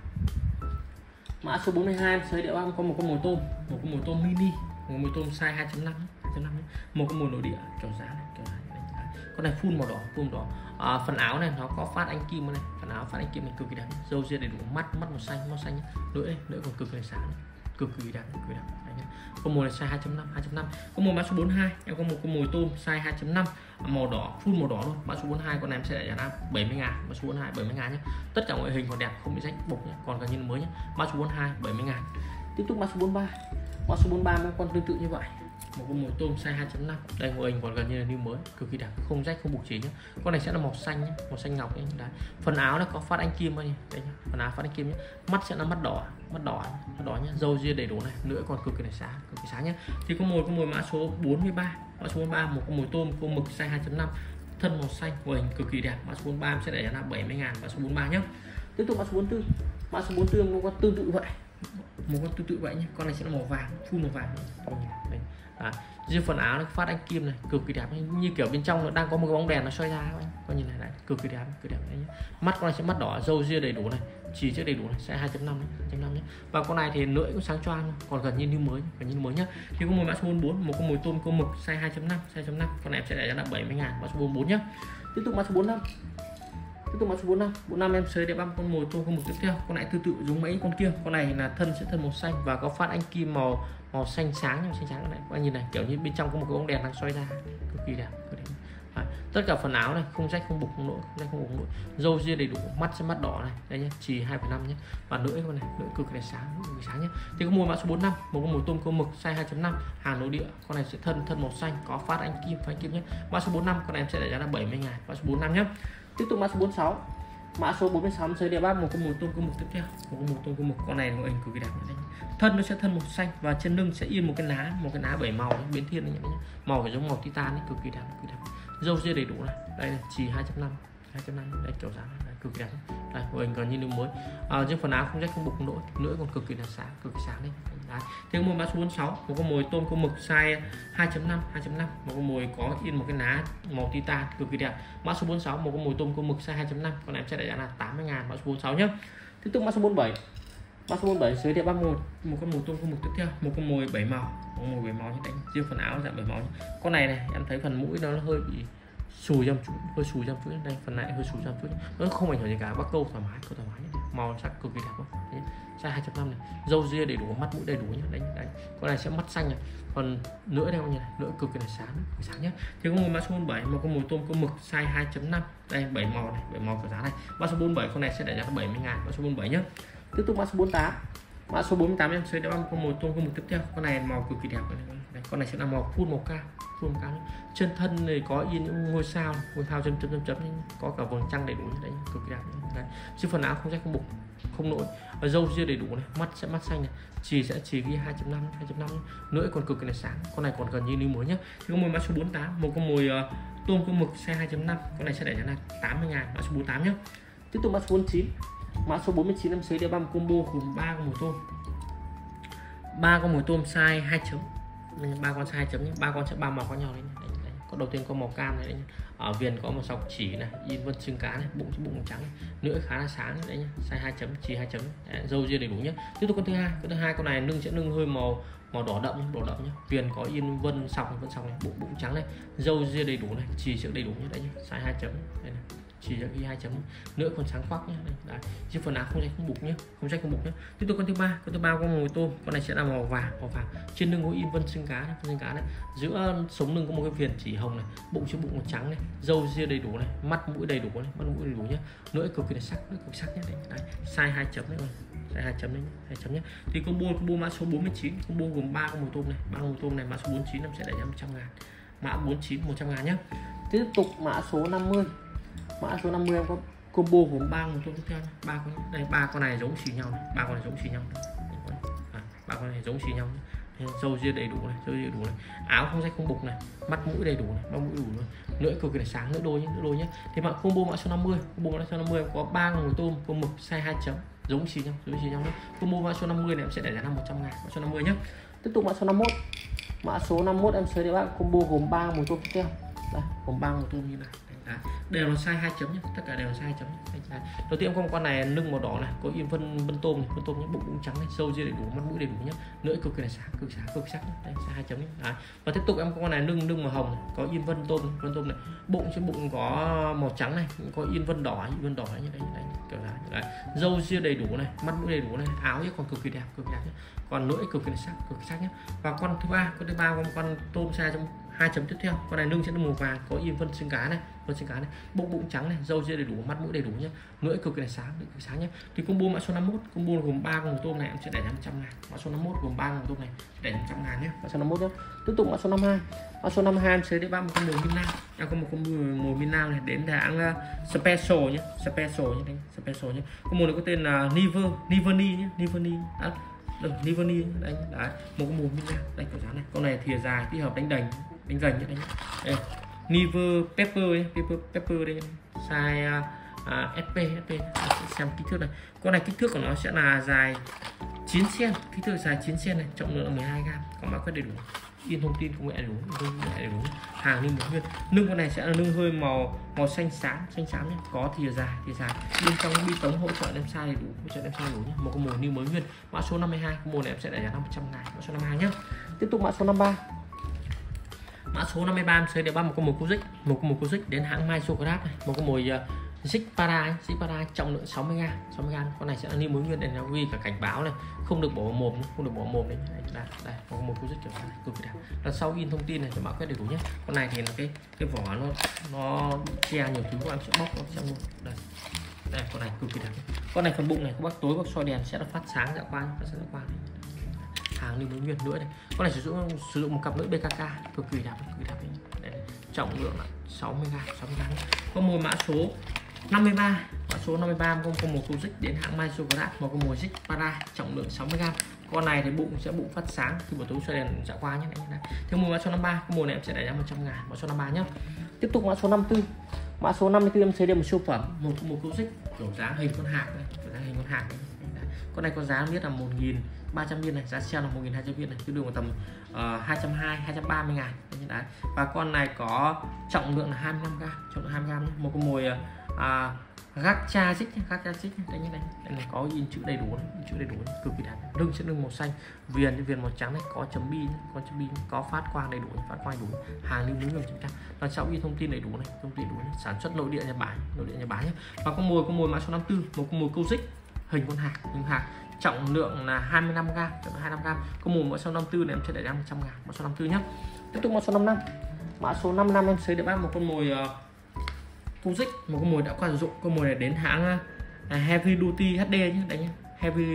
Mã số bốn mươi hai em sẽ để có một con mồi tôm, một con mồi tôm mini, một mồi tôm size hai chấm năm, hai chấm năm, một con mồi nội địa kiểu dáng này, kiểu dáng này. Con này full màu đỏ, full màu đỏ. À, phần áo này nó có phát anh kim này, phần áo phát anh kim này cực kỳ đẹp, râu ria đầy đủ, mắt mắt màu xanh, màu xanh, lưỡi này, lưỡi còn cực kỳ sáng, cực kỳ đẹp, cực kỳ đẹp. Đấy, con mồi này size hai chấm năm, hai chấm năm. Con mồi mã số bốn mươi hai em có một con mồi tôm size hai chấm năm, màu đỏ, full màu đỏ luôn. Mã số bốn mươi hai con này em sẽ để giá bảy mươi ngàn, mã số bốn mươi hai bảy mươi ngàn nhé. Tất cả ngoại hình còn đẹp, không bị rách bục nhé, còn gần như mới nhé. Mã số bốn mươi hai bảy mươi ngàn. Tiếp tục mã số bốn mươi ba. Mã số bốn mươi ba nó con tương tự như vậy, một con mồi tôm size hai chấm năm. Đây ngoại hình còn gần như là như mới, cực kỳ đẹp, không rách không bục chỉ nhé. Con này sẽ là màu xanh nhé, màu xanh ngọc nhé. Đấy. Phần áo nó có phát anh kim đây nhé, đây nhé. Phần áo phát anh kim nhé. Mắt sẽ là mắt đỏ, mắt đỏ, mắt đỏ nhé, râu ria đầy đủ này, lưỡi còn cực kỳ này sáng, cực kỳ sáng nhé. Thì con mồi con mồi mã số bốn mươi ba, mã số bốn mươi ba một con mồi tôm câu mực size hai chấm năm, thân màu xanh, ngoại hình cực kỳ đẹp. Mã số bốn mươi ba sẽ để giá là bảy mươi ngàn, mã số bốn mươi ba nhé. Tiếp tục mã số bốn mươi tư. Mã số bốn mươi tư nó có tương tự vậy, một con tương tự vậy nhé. Con này sẽ là màu vàng, full màu vàng đây. À, riêng phần áo nó phát anh kim này, cực kỳ đẹp, như kiểu bên trong nó đang có một cái bóng đèn nó soi ra, coi nhìn này, này cực kỳ đẹp, cực kỳ đẹp đấy nhé. Mắt con này sẽ mắt đỏ, râu ria đầy đủ này, chỉ chiếc đầy đủ này, sẽ hai chấm năm nhé. Và con này thì lưỡi cũng sáng choang, còn gần như như mới, gần như mới nhá. Thì có một mã số bốn mươi bốn, một con mồi tôm câu mực size hai chấm năm, hai chấm năm, con này em sẽ để giá là bảy mươi ngàn, mã số bốn mươi bốn nhá. Tiếp tục mã số bốn mươi lăm. Tiếp tục mã số bốn mươi lăm. bốn mươi lăm em sẽ để băm con mồi tôm câu mực tiếp theo. Con này tương tự giống mấy con kia, con này là thân sẽ thân màu xanh và có phát anh kim màu màu xanh sáng, màu xanh sáng này. Các anh nhìn này, kiểu như bên trong có một cái bóng đèn đang soi ra, cực kỳ đẹp, cực đẹp. À, tất cả phần áo này không rách không bục không lỗi, không rách không bục không lỗi, râu ria đầy đủ, mắt sẽ mắt đỏ này, đây nhé, chỉ hai phẩy năm nhé, và lưỡi con này, lưỡi cực kỳ sáng, cực kỳ sáng nhé. Thì có mồi mã số bốn mươi lăm, một con mồi tôm câu mực size hai chấm năm, hàng nội địa, con này sẽ thân thân màu xanh, có phát anh kim, phát anh kim nhé. Mã số bốn mươi lăm con này em sẽ để giá là bảy mươi ngàn, mã số bốn mươi lăm nhé. Tiếp tục mã số bốn mươi sáu. Mã số bốn mươi sáu giới địa bác một con mồi tôm câu mực tiếp theo, một con mồi tôm câu mực. Con này mẫu hình cực kỳ đẹp nhé. Thân nó sẽ thân màu xanh và trên lưng sẽ in một cái lá, một cái lá bảy màu biến thiên nhé. Màu phải giống màu titan ấy, cực kỳ đẹp, cực kỳ đẹp. Râu ria đầy đủ này, đây là chỉ hai trăm năm mươi, hai trăm năm mươi, đây kiểu dáng này, cực kỳ đẹp. Đây mẫu hình còn như mới. À, trên phần áo không rách không bục không lỗi, lưỡi còn cực kỳ là sáng, cực kỳ sáng đấy. Đấy. Thế một mã số bốn mươi sáu, một con mồi tôm câu mực size hai chấm năm, hai chấm năm, một con mồi có in một cái lá màu titan cực kỳ đẹp. Mã số bốn mươi sáu, một con mồi tôm câu mực size hai chấm năm, con này em sẽ đại giá là tám mươi ngàn. Mã số bốn mươi sáu nhé. Tiếp tục mã số bốn mươi bảy, mã số bốn mươi bảy giới thiệu bác một một con mồi tôm câu mực tiếp theo, một con mồi bảy màu, một con mồi bảy màu như đánh riêng phần áo dạng bảy màu. Con này này em thấy phần mũi nó hơi bị xùi trong chút, hơi xùi trong chút, đây phần này hơi xùi trong chút, nó không ảnh hưởng gì cả, bác câu thoải mái, câu thoải mái nhé. Màu sắc cực kỳ đẹp không? Size hai chấm năm này, râu ria đầy đủ, mắt mũi đầy đủ nhé. Đấy, đấy. Con này sẽ mắt xanh này, còn lưỡi đây như này, lưỡi cực kỳ là sáng, sáng nhé. Thì có một mã số bốn mươi bảy, một con mồi tôm câu mực size hai chấm năm, đây bảy màu này, bảy màu kiểu giá này. Mã số bốn mươi bảy con này sẽ đại giá là bảy mươi ngàn. Mã số bốn mươi bảy nhé. Tiếp tục mã số bốn mươi tám, mã số bốn mươi tám em sẽ đeo con mồi tôm câu mực tiếp theo. Con này màu cực kỳ đẹp này. Đây, con này sẽ là màu full màu cam, full màu cam. Chân thân này có in những ngôi sao, ngôi sao chấm chấm chấm chấm, có cả vầng trăng đầy đủ như đấy, cực kỳ đẹp. Đấy. Chứ phần áo không rách không bục, không nổi, và râu ria đầy đủ này, mắt sẽ mắt xanh này, chỉ sẽ chỉ ghi hai chấm năm, hai chấm năm, lưỡi còn cực kỳ là sáng. Con này còn gần như new mới nhá. Thì con mồi mã số bốn mươi tám, một con mồi uh, tôm câu mực size hai chấm năm, con này sẽ để giá là tám mươi ngàn. Mã số bốn mươi tám nhá. Tiếp tục mã số bốn mươi chín, mã số bốn mươi chín em sẽ đeo băm combo gồm ba con mồi tôm, ba con mồi tôm size hai chấm, ba con size hai chấm nhé, ba con sẽ ba màu khác nhau đấy. Có đầu tiên có màu cam này, đấy nhá. Ở viền có một sọc chỉ này, in vân xương cá này, bụng bụng trắng, lưỡi khá là sáng đấy nhá, size hai chấm, chỉ hai chấm, râu ria đầy đủ nhé. Tiếp tục con thứ hai, con thứ hai con này lưng sẽ lưng hơi màu màu đỏ đậm, đỏ đậm nhé, viền có in vân sọc, vân sọc này, bụng bụng trắng này, râu ria đầy đủ này, chỉ sẽ đầy đủ nhé, đấy nhá, size hai chấm, đây này, chỉ sẽ ghi hai chấm, lưỡi còn sáng khoác nhé, đấy. Chứ phần áo không rách không bục nhé, không rách không bục nhé. Tiếp tục con thứ ba, con thứ ba con mồi tôm, con này sẽ là màu vàng, màu vàng, trên lưng có in vân xương cá này, vân xương cá này, giữa sống lưng có một cái viền chỉ hồng này, bụng trên bụng trắng này, râu ria đầy đủ này, mắt mũi đầy đủ này, mắt mũi đầy đủ nhé, lưỡi cực kỳ là sắc, lưỡi cực sắc nhé, đấy, size hai chấm đấy, size hai chấm đấy, hai chấm nhé. Thì combo combo mã số bốn mươi chín, combo gồm ba con mồi tôm này, ba con mồi tôm này, mã số bốn mươi chín em sẽ để giá một trăm ngàn, mã bốn mươi chín một trăm ngàn nhé. Tiếp tục mã số năm mươi, mã số năm mươi em có combo gồm ba con tôm tiếp theo, ba con đây, ba con này giống xì nhau này, ba con này giống xì nhau này. À, ba con này giống xì nhau này. Râu ria đầy đủ này, râu ria đầy đủ này, áo không rách không bục này, mắt mũi đầy đủ này, mắt mũi đủ này, lưỡi cực kỳ là sáng, lưỡi đôi nhé, lưỡi đôi nhé. Thì mã combo mã số năm mươi, combo mã số năm mươi có ba con tôm câu mực size hai chấm, giống xì nhau, giống xì nhau nhé. Combo mã số năm mươi này em sẽ để giá là một trăm ngàn, mã số năm mươi nhé. Tiếp tục mã số năm mươi mốt, mã số năm mươi mốt em sẽ để bạn combo gồm ba con tôm tiếp theo, đây, gồm ba con tôm như này. Đấy, đều là size hai chấm nhé, tất cả đều là size hai chấm nhé. Đầu tiên con con này lưng màu đỏ này, có in vân vân tôm này, vân tôm nhé, bụng bụng trắng này, râu ria đầy đủ, mắt mũi đầy đủ nhé, lưỡi cực kỳ là sáng, cực sáng, cực sắc nhé. Đây, size hai chấm nhé. Đấy. Và tiếp tục em con này lưng lưng màu hồng này, có in vân tôm, này, vân tôm này, bụng trên bụng có màu trắng này, có in vân đỏ, in vân đỏ như đây, đây kiểu là đấy. Râu ria đầy đủ này, mắt mũi đầy đủ này, áo nhé còn cực kỳ đẹp, cực kỳ đẹp nhé. Còn lưỡi cực kỳ là sắc, cực kỳ sắc nhé. Và con thứ ba, con thứ ba con con tôm size trong hai chấm tiếp theo, con này lưng sẽ là màu vàng, có in vân xương cá này, vân xương cá này, bụng bụng trắng này, râu ria đầy đủ, mắt mũi đầy đủ nhé, lưỡi cực kỳ là sáng, cực kỳ sáng nhé. Thì combo mã số năm mươi mốt, combo gồm ba con tôm này em sẽ để một trăm ngàn, mã số năm mươi mốt gồm ba con tôm này để một trăm ngàn nhé, mã số năm mươi mốt nhé. Tiếp tục mã số năm mươi hai, mã số năm mươi hai em sẽ để ba một con mồi Minh Nam, em có một con mồi Minh Nam này đến hãng uh, special nhé, special nhé, đây, special nhé. Con mồi này có tên là Niver, Niveni nhé, Niveni. À, Niveni đấy, đấy, một con mồi Minh Nam, đây kiểu dáng này, con này thìa dài tích hợp đánh đành, đánh gành như đây, đây. Niver Pepper ấy, Pepper Pepper đây, size uh, ét pê, ét pê, xem kích thước này, con này kích thước của nó sẽ là dài chín xen, kích thước dài chín xen này, trọng lượng là mười hai gam, có mã quét đầy đủ, in thông tin công nghệ đầy đủ, công nghệ đầy đủ, hàng linh một nguyên. Lưng con này sẽ là lưng hơi màu màu xanh xám, xanh xám nhé, có thìa dài, thìa dài, bên trong bi tống hỗ trợ đem size đầy đủ, hỗ trợ đem size đầy đủ nhé. Một con mồi new mới nguyên, mã số năm mươi hai, con mồi này em sẽ để giá năm trăm ngàn, mã số năm mươi hai nhé. Tiếp tục mã số năm mươi ba, mã số năm mươi ba em sẽ để ba một con mồi Kuzik, một con mồi Kuzik đến hãng Mai Chocolate này, một con mồi uh, Zipara, Zipara trọng lượng sáu mươi gam, sáu mươi gam, con này sẽ là new mới nguyên, để nó ghi cả cảnh báo này, không được bỏ vào mồm, không được bỏ vào mồm đấy. Đây, đây, một con mồi Kuzik kiểu này cực kỳ đẹp. Đằng sau in thông tin này cho mã quét đầy đủ nhé. Con này thì là cái cái vỏ nó nó che nhiều thứ, em sẽ bóc nó xem luôn. Đây, đây, con này cực kỳ đẹp. Con này phần bụng này các bác tối bác soi đèn sẽ là phát sáng dạ quang, phát sáng dạ quang. Hàng lưu mới nguyên nữa này, con này sử dụng sử dụng một cặp lưỡi bê ca ca cực kỳ đẹp, cực kỳ đẹp. Đây, trọng lượng là sáu mươi gam, sáu mươi gam. Con mồi mã số năm mươi ba, mã số năm mươi ba con có một cục dích đến hãng Mai Chocolate, một con mồi dích para trọng lượng sáu mươi gam. Con này thì bụng sẽ bụng phát sáng khi buổi tối xoay đèn dạ qua nhé. Theo mùa mã số năm mươi ba, con mồi này em sẽ để ra một trăm ngàn, mã số năm mươi ba nhé. Tiếp tục mã số năm mươi tư, mã số năm mươi tư em sẽ đem một siêu phẩm, một một cục dích kiểu dáng hình con hạc này, kiểu dáng hình con hạc này. Con này có giá biết là một nghìn ba trăm viên này, giá sale là một nghìn hai trăm viên này, tương đương tầm uh, hai trăm hai mươi, hai trăm ba mươi ngàn đấy. Và con này có trọng lượng là hai mươi lăm gam, trọng lượng hai mươi gam nhé. Một con mồi uh, gác cha dích, gác cha dích đây như này, đây là có in chữ đầy đủ này, in chữ đầy đủ này, cực kỳ đẹp. Lưng sẽ lưng màu xanh, viền viền màu trắng này, có chấm bi, có chấm bi, có phát quang đầy đủ, phát quang đủ, hàng lưu núi chấm trắng. Và sau ghi thông tin đầy đủ này, thông tin đủ này, sản xuất nội địa Nhật Bản, nội địa Nhật Bản nhé. Và con mồi con mồi mã số năm mươi tư, một con mồi câu dích hình con hạc, hình hạc, trọng lượng là hai mươi lăm gam, trọng lượng hai mươi lăm gam. Con mồi mã số năm mươi tư này em sẽ để ra một trăm ngàn, mã số năm mươi tư nhé. Tiếp tục mã số năm mươi lăm, mã số năm mươi lăm em sẽ để bắt một con mồi uh, câu dích, một con mồi đã qua sử dụng. Con mồi này đến hãng uh, Heavy Duty hát đê nhé, đấy nhé, Heavy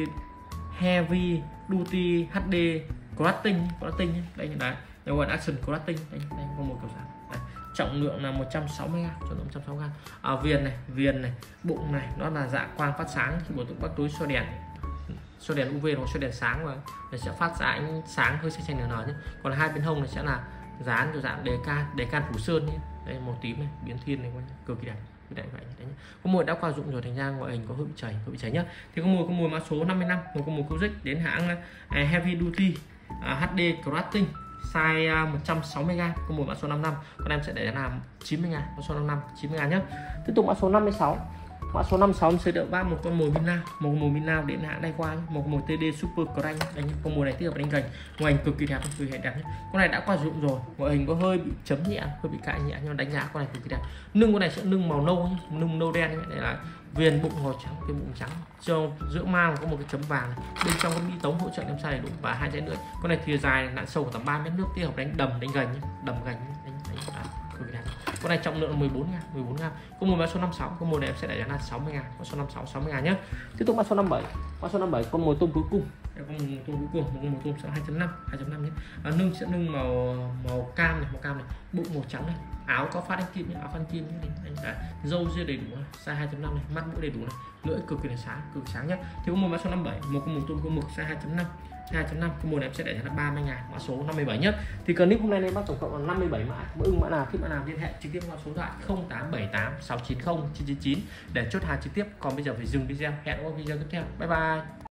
Heavy Duty hát đê Crafting, Crafting nhé, đây nhé, đấy, gọi Action Crafting, đây, đây con mồi kiểu dáng. Trọng lượng là một trăm sáu mươi gam, trọng lượng một trăm sáu mươi gam. À, viền này, viền này, bụng này, nó là dạ quang phát sáng khi buổi tối bắt tối soi đèn, soi đèn u vê hoặc soi đèn sáng và nó sẽ phát ra ánh sáng hơi xanh xanh nở nở nhé. Còn hai bên hông này sẽ là dán kiểu dạng đề can, đề can phủ sơn nhé. Đây màu tím này, biến thiên này, cực kỳ đẹp. Vậy đấy. Có mồi đã qua dụng rồi thành ra ngoại hình có hơi bị chảy, hơi bị chảy nhá. Thì có mồi có mồi mã số năm mươi lăm, một con mồi câu dích đến hãng Heavy Duty uh, hát đê Crafting, size một trăm sáu mươi gam, con mồi mã số năm mươi lăm, con em sẽ để làm chín mươi ngàn, mã số năm mươi lăm chín mươi ngàn nhé. Tiếp tục mã số năm mươi sáu, mã số năm mươi sáu sẽ đợi ba một con mồi Minao, một con mồi Minao đến hãng Đai Qua, một con mồi tê đê Super Crank, đánh con mồi này tiếp tục đánh gành, ngoại hình cực kỳ đẹp, cực kỳ đẹp nhé. Con này đã qua dụng rồi, ngoại hình có hơi bị chấm nhẹ, hơi bị cãi nhẹ nhưng mà đánh giá con này cực kỳ đẹp. Lưng con này sẽ lưng màu nâu nhé, lưng nâu đen nhé, đây là viền bụng màu trắng, cái bụng trắng, cho giữa mang có một cái chấm vàng này. Bên trong có mỹ tống hỗ trợ em sai đầy đủ và hai trái nữa. Con này thì dài nặng sâu tầm ba mét nước, tiếp hợp đánh đầm đánh gành nhé, đầm gành nhé, đánh đánh à, cực kỳ đẹp. Con này trọng lượng là mười bốn ngàn, mười bốn gam. Con mồi mã số năm mươi sáu, con mồi này em sẽ để là sáu mươi ngàn, mã số năm mươi sáu sáu mươi ngàn nhé. Tiếp tục mã số năm mươi bảy, mã số năm mươi bảy con mồi tôm cuối cùng. Đây con mồi tôm cuối cùng, một con mồi tôm sẽ hai chấm năm, hai chấm năm nhé. À, lưng sẽ lưng màu màu cam này, màu cam này, bụng màu trắng này, áo có phát đánh kim nhé, áo phát kim nhé, đánh đấy. Râu ria đầy đủ này, size hai chấm năm này, mắt mũi đầy đủ này, lưỡi cực kỳ là sáng, cực kỳ sáng nhé. Thì con mồi mã số năm mươi bảy, một con mồi tôm có mực size hai chấm năm, hai chấm năm, cái mồi này em sẽ để là ba mươi ngàn, mã số năm mươi bảy nhất. Thì clip hôm nay lên bắt tổng cộng là năm mươi bảy mã, mỗi ưng mã nào thích mã nào liên hệ trực tiếp qua số điện thoại không tám bảy tám sáu chín không chín chín chín để chốt hàng trực tiếp. Còn bây giờ phải dừng video, hẹn gặp video tiếp theo, bye bye.